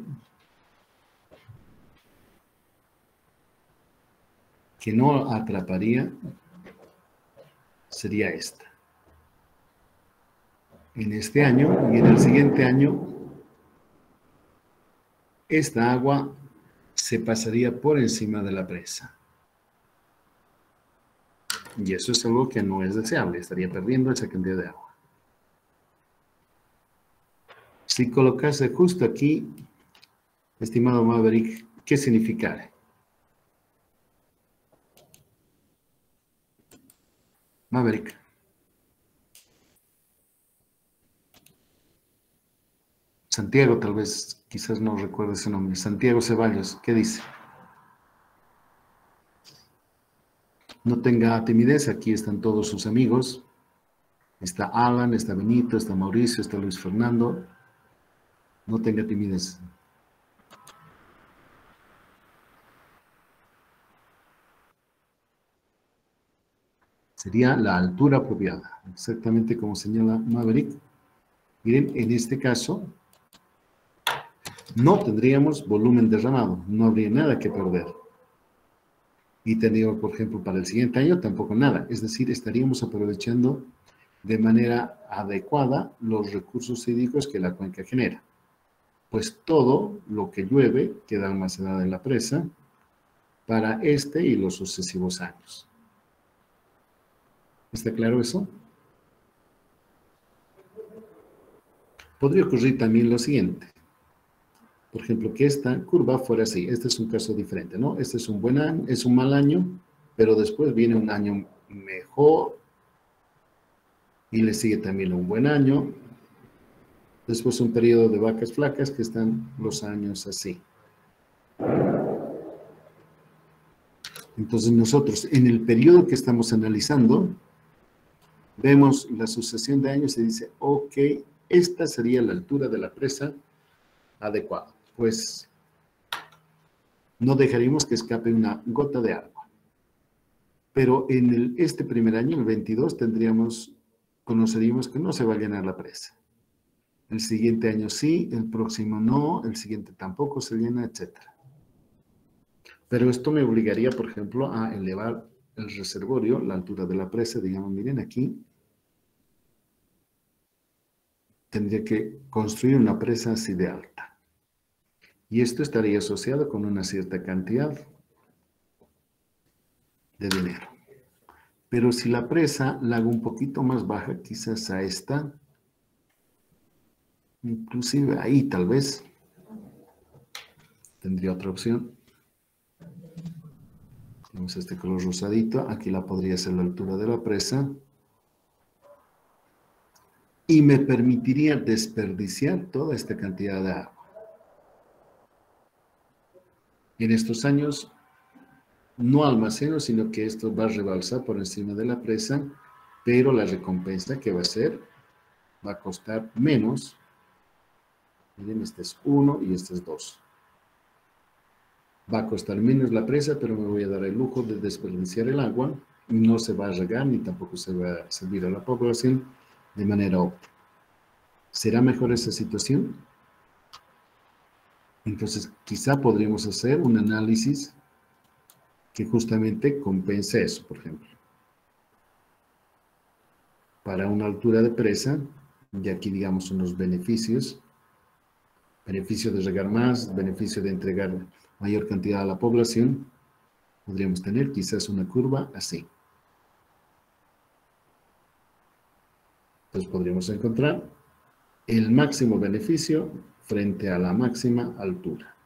que no atraparía, sería esta. En este año y en el siguiente año, esta agua se pasaría por encima de la presa. Y eso es algo que no es deseable, estaría perdiendo esa cantidad de agua. Si colocase justo aquí, estimado Maverick, ¿qué significaría? Maverick. Santiago, tal vez, quizás no recuerde ese nombre. Santiago Ceballos, ¿qué dice? No tenga timidez, aquí están todos sus amigos. Está Alan, está Benito, está Mauricio, está Luis Fernando. No tenga timidez. Sería la altura apropiada, exactamente como señala Maverick. Miren, en este caso, no tendríamos volumen derramado, no habría nada que perder. Y tendríamos, por ejemplo, para el siguiente año tampoco nada. Es decir, estaríamos aprovechando de manera adecuada los recursos hídricos que la cuenca genera. pues todo lo que llueve queda almacenado en la presa para este y los sucesivos años. ¿Está claro eso? Podría ocurrir también lo siguiente. Por ejemplo, que esta curva fuera así. Este es un caso diferente, ¿no? Este es un buen año, es un mal año, pero después viene un año mejor y le sigue también un buen año. Después un periodo de vacas flacas que están los años así. Entonces nosotros, en el periodo que estamos analizando, vemos la sucesión de años y dice, ok, esta sería la altura de la presa adecuada. Pues no dejaríamos que escape una gota de agua. Pero en este primer año, el 22, conoceríamos que no se va a llenar la presa. El siguiente año sí, el próximo no, el siguiente tampoco se llena, etc. Pero esto me obligaría, por ejemplo, a elevar el reservorio, la altura de la presa. Digamos, miren aquí, tendría que construir una presa así de alta. Y esto estaría asociado con una cierta cantidad de dinero. Pero si la presa la hago un poquito más baja, quizás a esta, inclusive ahí tal vez, tendría otra opción. Tenemos este color rosadito, aquí la podría ser la altura de la presa. Y me permitiría desperdiciar toda esta cantidad de agua. En estos años no almaceno, sino que esto va a rebalsar por encima de la presa, pero la recompensa que va a ser, va a costar menos. Miren, este es 1 y este es 2. Va a costar menos la presa, pero me voy a dar el lujo de desperdiciar el agua. No se va a regar, ni tampoco se va a servir a la población de manera óptima. ¿Será mejor esa situación? Entonces, quizá podríamos hacer un análisis que justamente compense eso, por ejemplo. Para una altura de presa, y aquí digamos unos beneficios, beneficio de regar más, beneficio de entregar mayor cantidad a la población, podríamos tener quizás una curva así. Entonces podríamos encontrar el máximo beneficio frente a la máxima altura.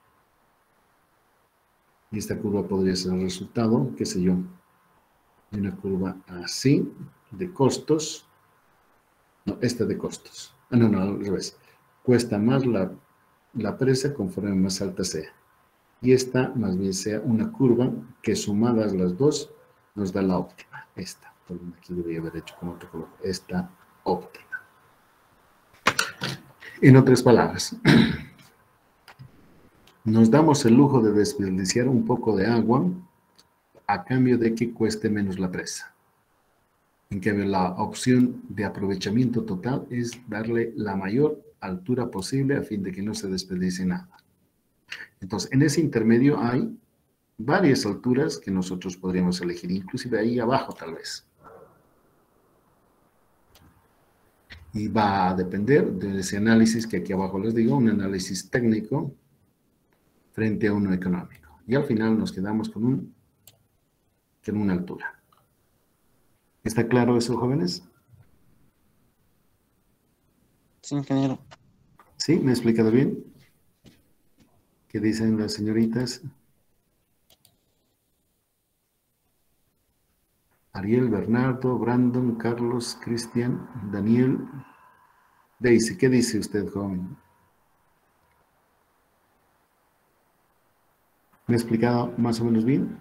Y esta curva podría ser el resultado, qué sé yo, de una curva así, de costos. No, esta de costos. No, al revés. Cuesta más la presa conforme más alta sea. Y esta más bien sea una curva que sumadas las dos nos da la óptima. Esta. Aquí debería haber hecho con otro color. Esta óptima. En otras palabras, nos damos el lujo de desperdiciar un poco de agua a cambio de que cueste menos la presa. En cambio, la opción de aprovechamiento total es darle la mayor altura posible a fin de que no se desperdicie nada. Entonces, en ese intermedio hay varias alturas que nosotros podríamos elegir, inclusive ahí abajo tal vez. Y va a depender de ese análisis que aquí abajo les digo, un análisis técnico frente a uno económico. Y al final nos quedamos con una altura. ¿Está claro eso, jóvenes? Sí, ingeniero. ¿Sí? ¿Me he explicado bien? ¿Qué dicen las señoritas? Ariel, Bernardo, Brandon, Carlos, Cristian, Daniel, Daisy. ¿Qué dice usted, joven? ¿Me he explicado más o menos bien?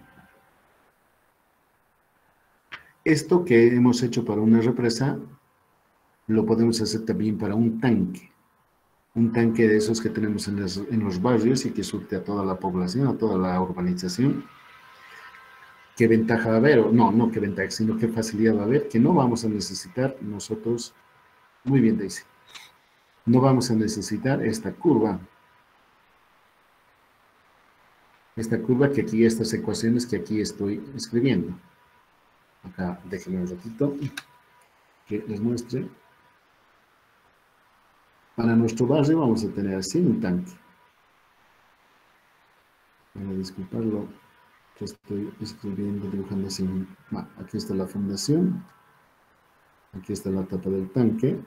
Esto que hemos hecho para una represa, lo podemos hacer también para un tanque. Un tanque de esos que tenemos en los barrios y que surte a toda la población, a toda la urbanización. ¿Qué ventaja va a haber? No qué ventaja, sino qué facilidad va a haber, que no vamos a necesitar nosotros. Muy bien, Daisy. No vamos a necesitar esta curva. Esta curva que aquí, estas ecuaciones que aquí estoy escribiendo. Acá, déjenme un ratito que les muestre. Para nuestro barrio vamos a tener así un tanque. Para disculparlo, que estoy escribiendo, dibujando así. Aquí está la fundación. Aquí está la tapa del tanque.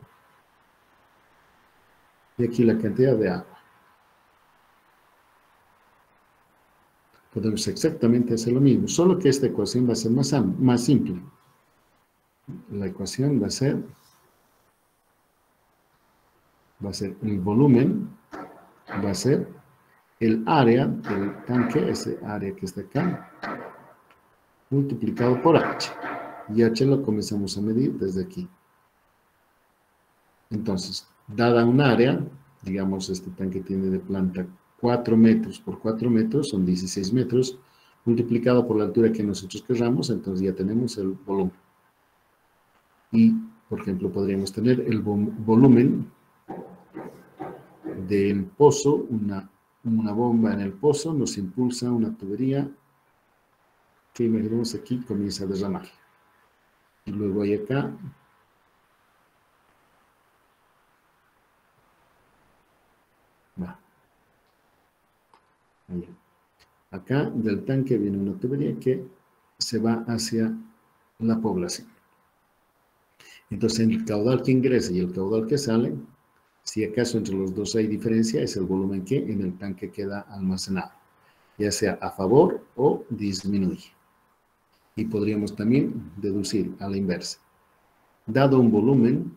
Y aquí la cantidad de agua. Podemos exactamente hacer lo mismo, solo que esta ecuación va a ser más simple. La ecuación va a ser el volumen, va a ser el área del tanque, ese área que está acá, multiplicado por H. Y H lo comenzamos a medir desde aquí. Entonces, dada un área, digamos este tanque tiene de planta 4 metros por 4 metros, son 16 metros, multiplicado por la altura que nosotros querramos, entonces ya tenemos el volumen. Y, por ejemplo, podríamos tener el volumen del pozo, una bomba en el pozo, nos impulsa una tubería que imaginemos aquí comienza a derramar. Y luego hay acá acá del tanque viene una tubería que se va hacia la población. Entonces, el caudal que ingresa y el caudal que sale, si acaso entre los dos hay diferencia, es el volumen que en el tanque queda almacenado, ya sea a favor o disminuye. Y podríamos también deducir a la inversa. Dado un volumen,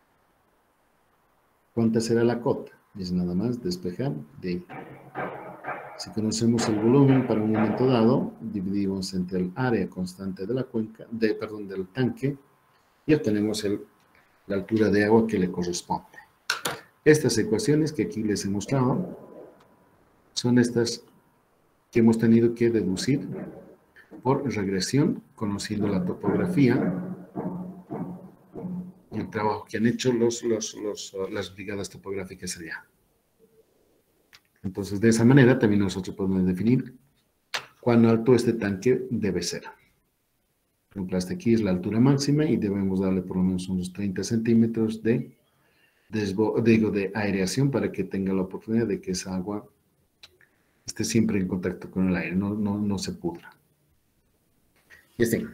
¿cuánta será la cota? Es nada más despejar de ahí. Si conocemos el volumen para un momento dado, dividimos entre el área constante de la cuenca, del tanque, y obtenemos la altura de agua que le corresponde. Estas ecuaciones que aquí les he mostrado son estas que hemos tenido que deducir por regresión, conociendo la topografía y el trabajo que han hecho las brigadas topográficas allá. Entonces, de esa manera también nosotros podemos definir cuán alto este tanque debe ser. Por ejemplo, hasta aquí es la altura máxima y debemos darle por lo menos unos 30 centímetros de aireación para que tenga la oportunidad de que esa agua esté siempre en contacto con el aire, no se pudra. Y así.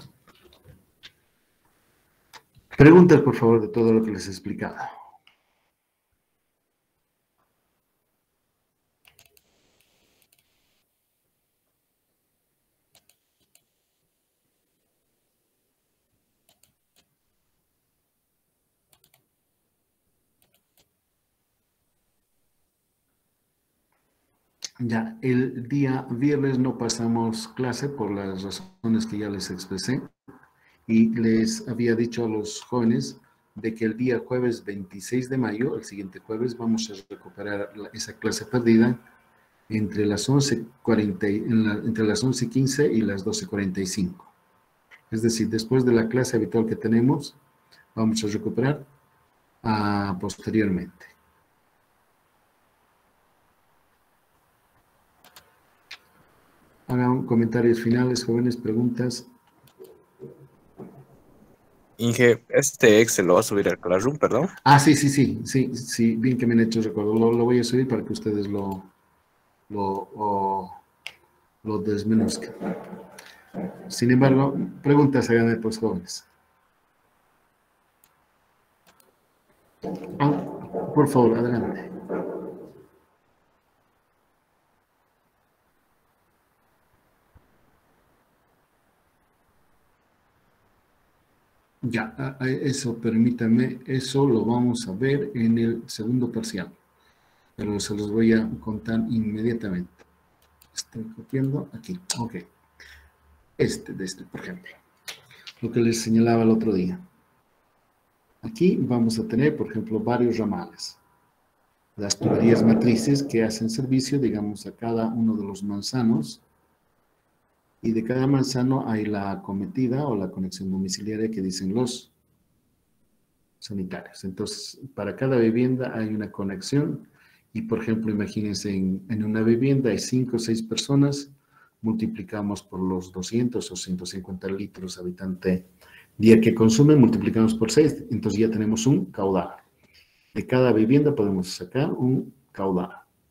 Preguntas, por favor, de todo lo que les he explicado. Ya, el día viernes no pasamos clase por las razones que ya les expresé y les había dicho a los jóvenes de que el día jueves 26 de mayo, el siguiente jueves, vamos a recuperar esa clase perdida entre las 11:15 y las 12:45. Es decir, después de la clase habitual que tenemos, vamos a recuperar posteriormente. Hagan comentarios finales, jóvenes, preguntas. Inge, este Excel lo va a subir al Classroom, perdón. Ah, sí, bien que me han hecho recuerdo. Lo voy a subir para que ustedes lo desmenuzcan. Sin embargo, preguntas hagan pues, jóvenes. Por favor, adelante. Ya, eso, permítame, eso lo vamos a ver en el segundo parcial, pero se los voy a contar inmediatamente. Estoy copiando aquí, ok. Por ejemplo, lo que les señalaba el otro día. Aquí vamos a tener, por ejemplo, varios ramales. Las tuberías matrices que hacen servicio, digamos, a cada uno de los manzanos. Y de cada manzano hay la acometida o la conexión domiciliaria que dicen los sanitarios. Entonces, para cada vivienda hay una conexión. Y, por ejemplo, imagínense, en una vivienda hay 5 o 6 personas, multiplicamos por los 200 o 150 litros habitante día que consumen, multiplicamos por 6, entonces ya tenemos un caudal. De cada vivienda podemos sacar un caudal.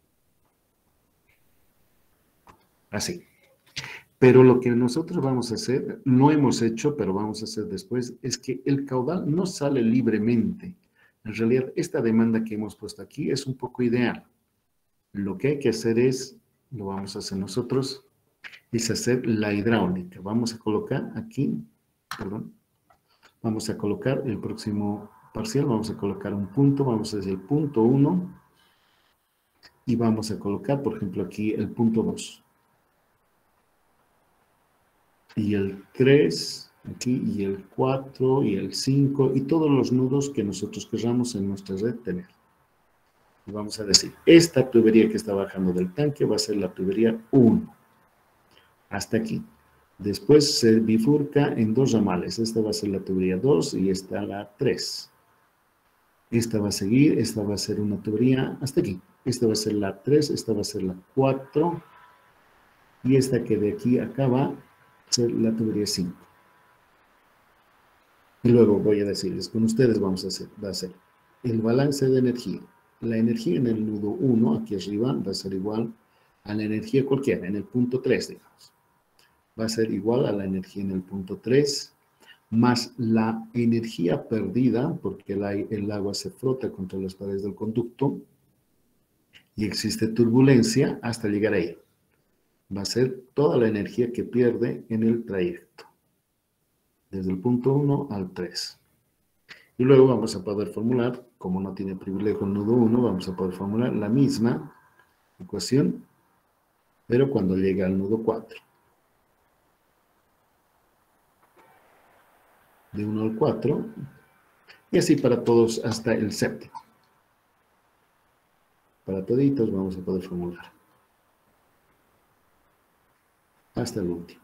Así. Pero lo que nosotros vamos a hacer, no hemos hecho, pero vamos a hacer después, es que el caudal no sale libremente. En realidad, esta demanda que hemos puesto aquí es un poco ideal. Lo que hay que hacer es, lo vamos a hacer nosotros, es hacer la hidráulica. Vamos a colocar aquí, perdón, vamos a colocar el próximo parcial, vamos a colocar un punto, vamos a hacer el punto 1 y vamos a colocar, por ejemplo, aquí el punto 2. Y el 3, aquí, y el 4, y el 5, y todos los nudos que nosotros queramos en nuestra red tener. Y vamos a decir, esta tubería que está bajando del tanque va a ser la tubería 1. Hasta aquí. Después se bifurca en 2 ramales. Esta va a ser la tubería 2 y esta la 3. Esta va a seguir, esta va a ser una tubería hasta aquí. Esta va a ser la 3, esta va a ser la 4. Y esta que de aquí acá va a ser la tubería 5. Y luego voy a decirles, con ustedes va a hacer el balance de energía. La energía en el nudo 1, aquí arriba, va a ser igual a la energía cualquiera, en el punto 3, digamos. Va a ser igual a la energía en el punto 3, más la energía perdida, porque el agua se frota contra las paredes del conducto y existe turbulencia hasta llegar ahí. Va a ser toda la energía que pierde en el trayecto, desde el punto 1 al 3. Y luego vamos a poder formular, como no tiene privilegio el nudo 1, vamos a poder formular la misma ecuación, pero cuando llega al nudo 4. De 1 al 4, y así para todos hasta el séptimo. Para toditos vamos a poder formular. Hasta el último.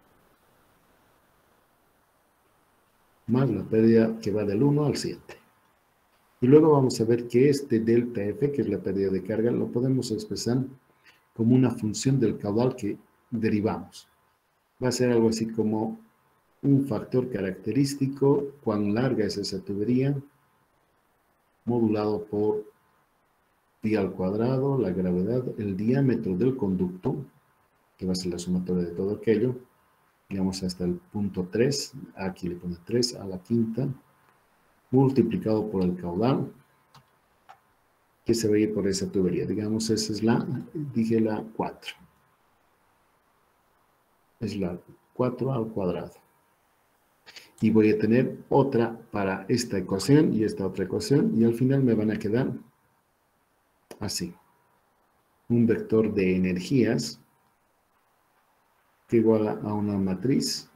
Más la pérdida que va del 1 al 7. Y luego vamos a ver que este delta F, que es la pérdida de carga, lo podemos expresar como una función del caudal que derivamos. Va a ser algo así como un factor característico, cuán larga es esa tubería, modulado por pi al cuadrado, la gravedad, el diámetro del conducto, que va a ser la sumatoria de todo aquello, digamos hasta el punto 3, aquí le pone 3 a la quinta, multiplicado por el caudal, que se va a ir por esa tubería. Digamos, esa es dije la 4. Es la 4 al cuadrado. Y voy a tener otra para esta ecuación y esta otra ecuación, y al final me van a quedar así. Un vector de energías que iguala a una matriz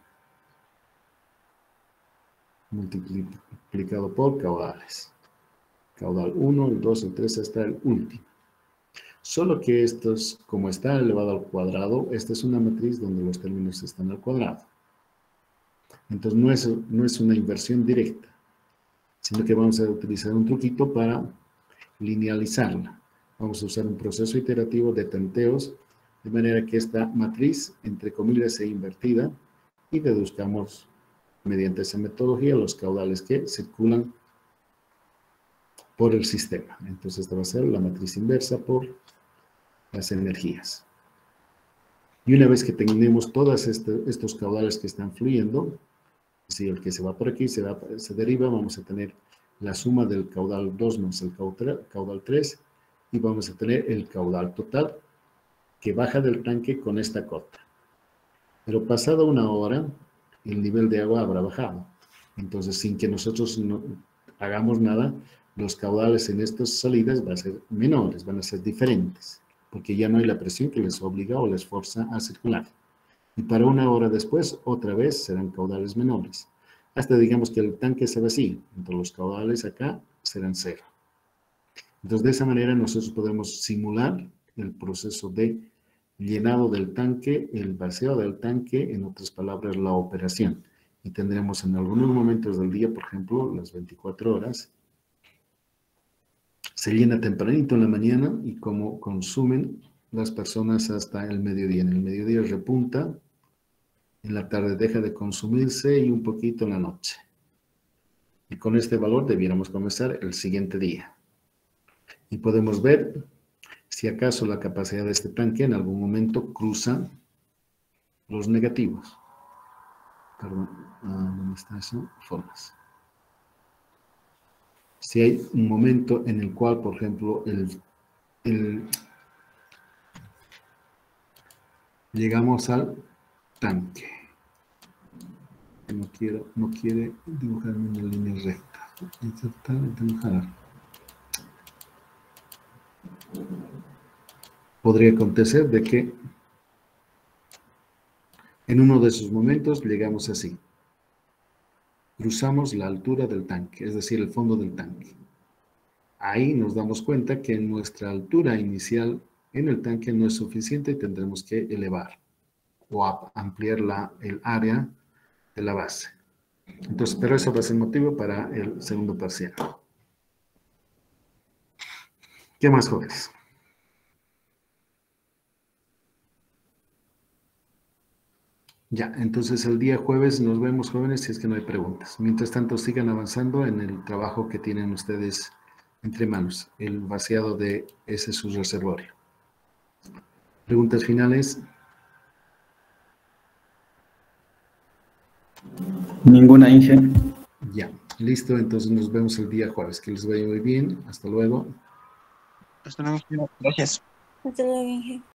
multiplicado por caudales. Caudal 1, el 2, el 3 hasta el último. Solo que estos, como está elevado al cuadrado, esta es una matriz donde los términos están al cuadrado. Entonces no es una inversión directa, sino que vamos a utilizar un truquito para linealizarla. Vamos a usar un proceso iterativo de tanteos, de manera que esta matriz, entre comillas, sea invertida y deduzcamos mediante esa metodología los caudales que circulan por el sistema. Entonces esta va a ser la matriz inversa por las energías. Y una vez que tenemos todos estos caudales que están fluyendo, si el que se va por aquí se deriva, vamos a tener la suma del caudal 2 más el caudal 3 y vamos a tener el caudal total que baja del tanque con esta cota. Pero pasada una hora, el nivel de agua habrá bajado. Entonces, sin que nosotros no hagamos nada, los caudales en estas salidas van a ser menores, van a ser diferentes, porque ya no hay la presión que les obliga o les forza a circular. Y para una hora después, otra vez serán caudales menores. Hasta digamos que el tanque se vacíe, entonces los caudales acá serán 0. Entonces, de esa manera nosotros podemos simular el proceso de llenado del tanque, el vacío del tanque, en otras palabras, la operación. Y tendremos en algunos momentos del día, por ejemplo, las 24 horas, se llena tempranito en la mañana y como consumen las personas hasta el mediodía. En el mediodía repunta, en la tarde deja de consumirse y un poquito en la noche. Y con este valor debiéramos comenzar el siguiente día. Y podemos ver si acaso la capacidad de este tanque en algún momento cruza los negativos. Perdón, ¿dónde está eso? Formas. Si hay un momento en el cual, por ejemplo, llegamos al tanque. No quiere dibujarme una línea recta. Podría acontecer de que en uno de esos momentos llegamos así. Cruzamos la altura del tanque, es decir, el fondo del tanque. Ahí nos damos cuenta que nuestra altura inicial en el tanque no es suficiente y tendremos que elevar o ampliar el área de la base. Entonces, pero eso va a ser motivo para el segundo parcial. ¿Qué más, jóvenes? Ya, entonces el día jueves nos vemos, jóvenes, si es que no hay preguntas. Mientras tanto, sigan avanzando en el trabajo que tienen ustedes entre manos, el vaciado de ese su reservorio. ¿Preguntas finales? Ninguna, Inge. Ya, listo, entonces nos vemos el día jueves. Que les vaya muy bien. Hasta luego. Hasta luego. Gracias. Hasta luego, Inge.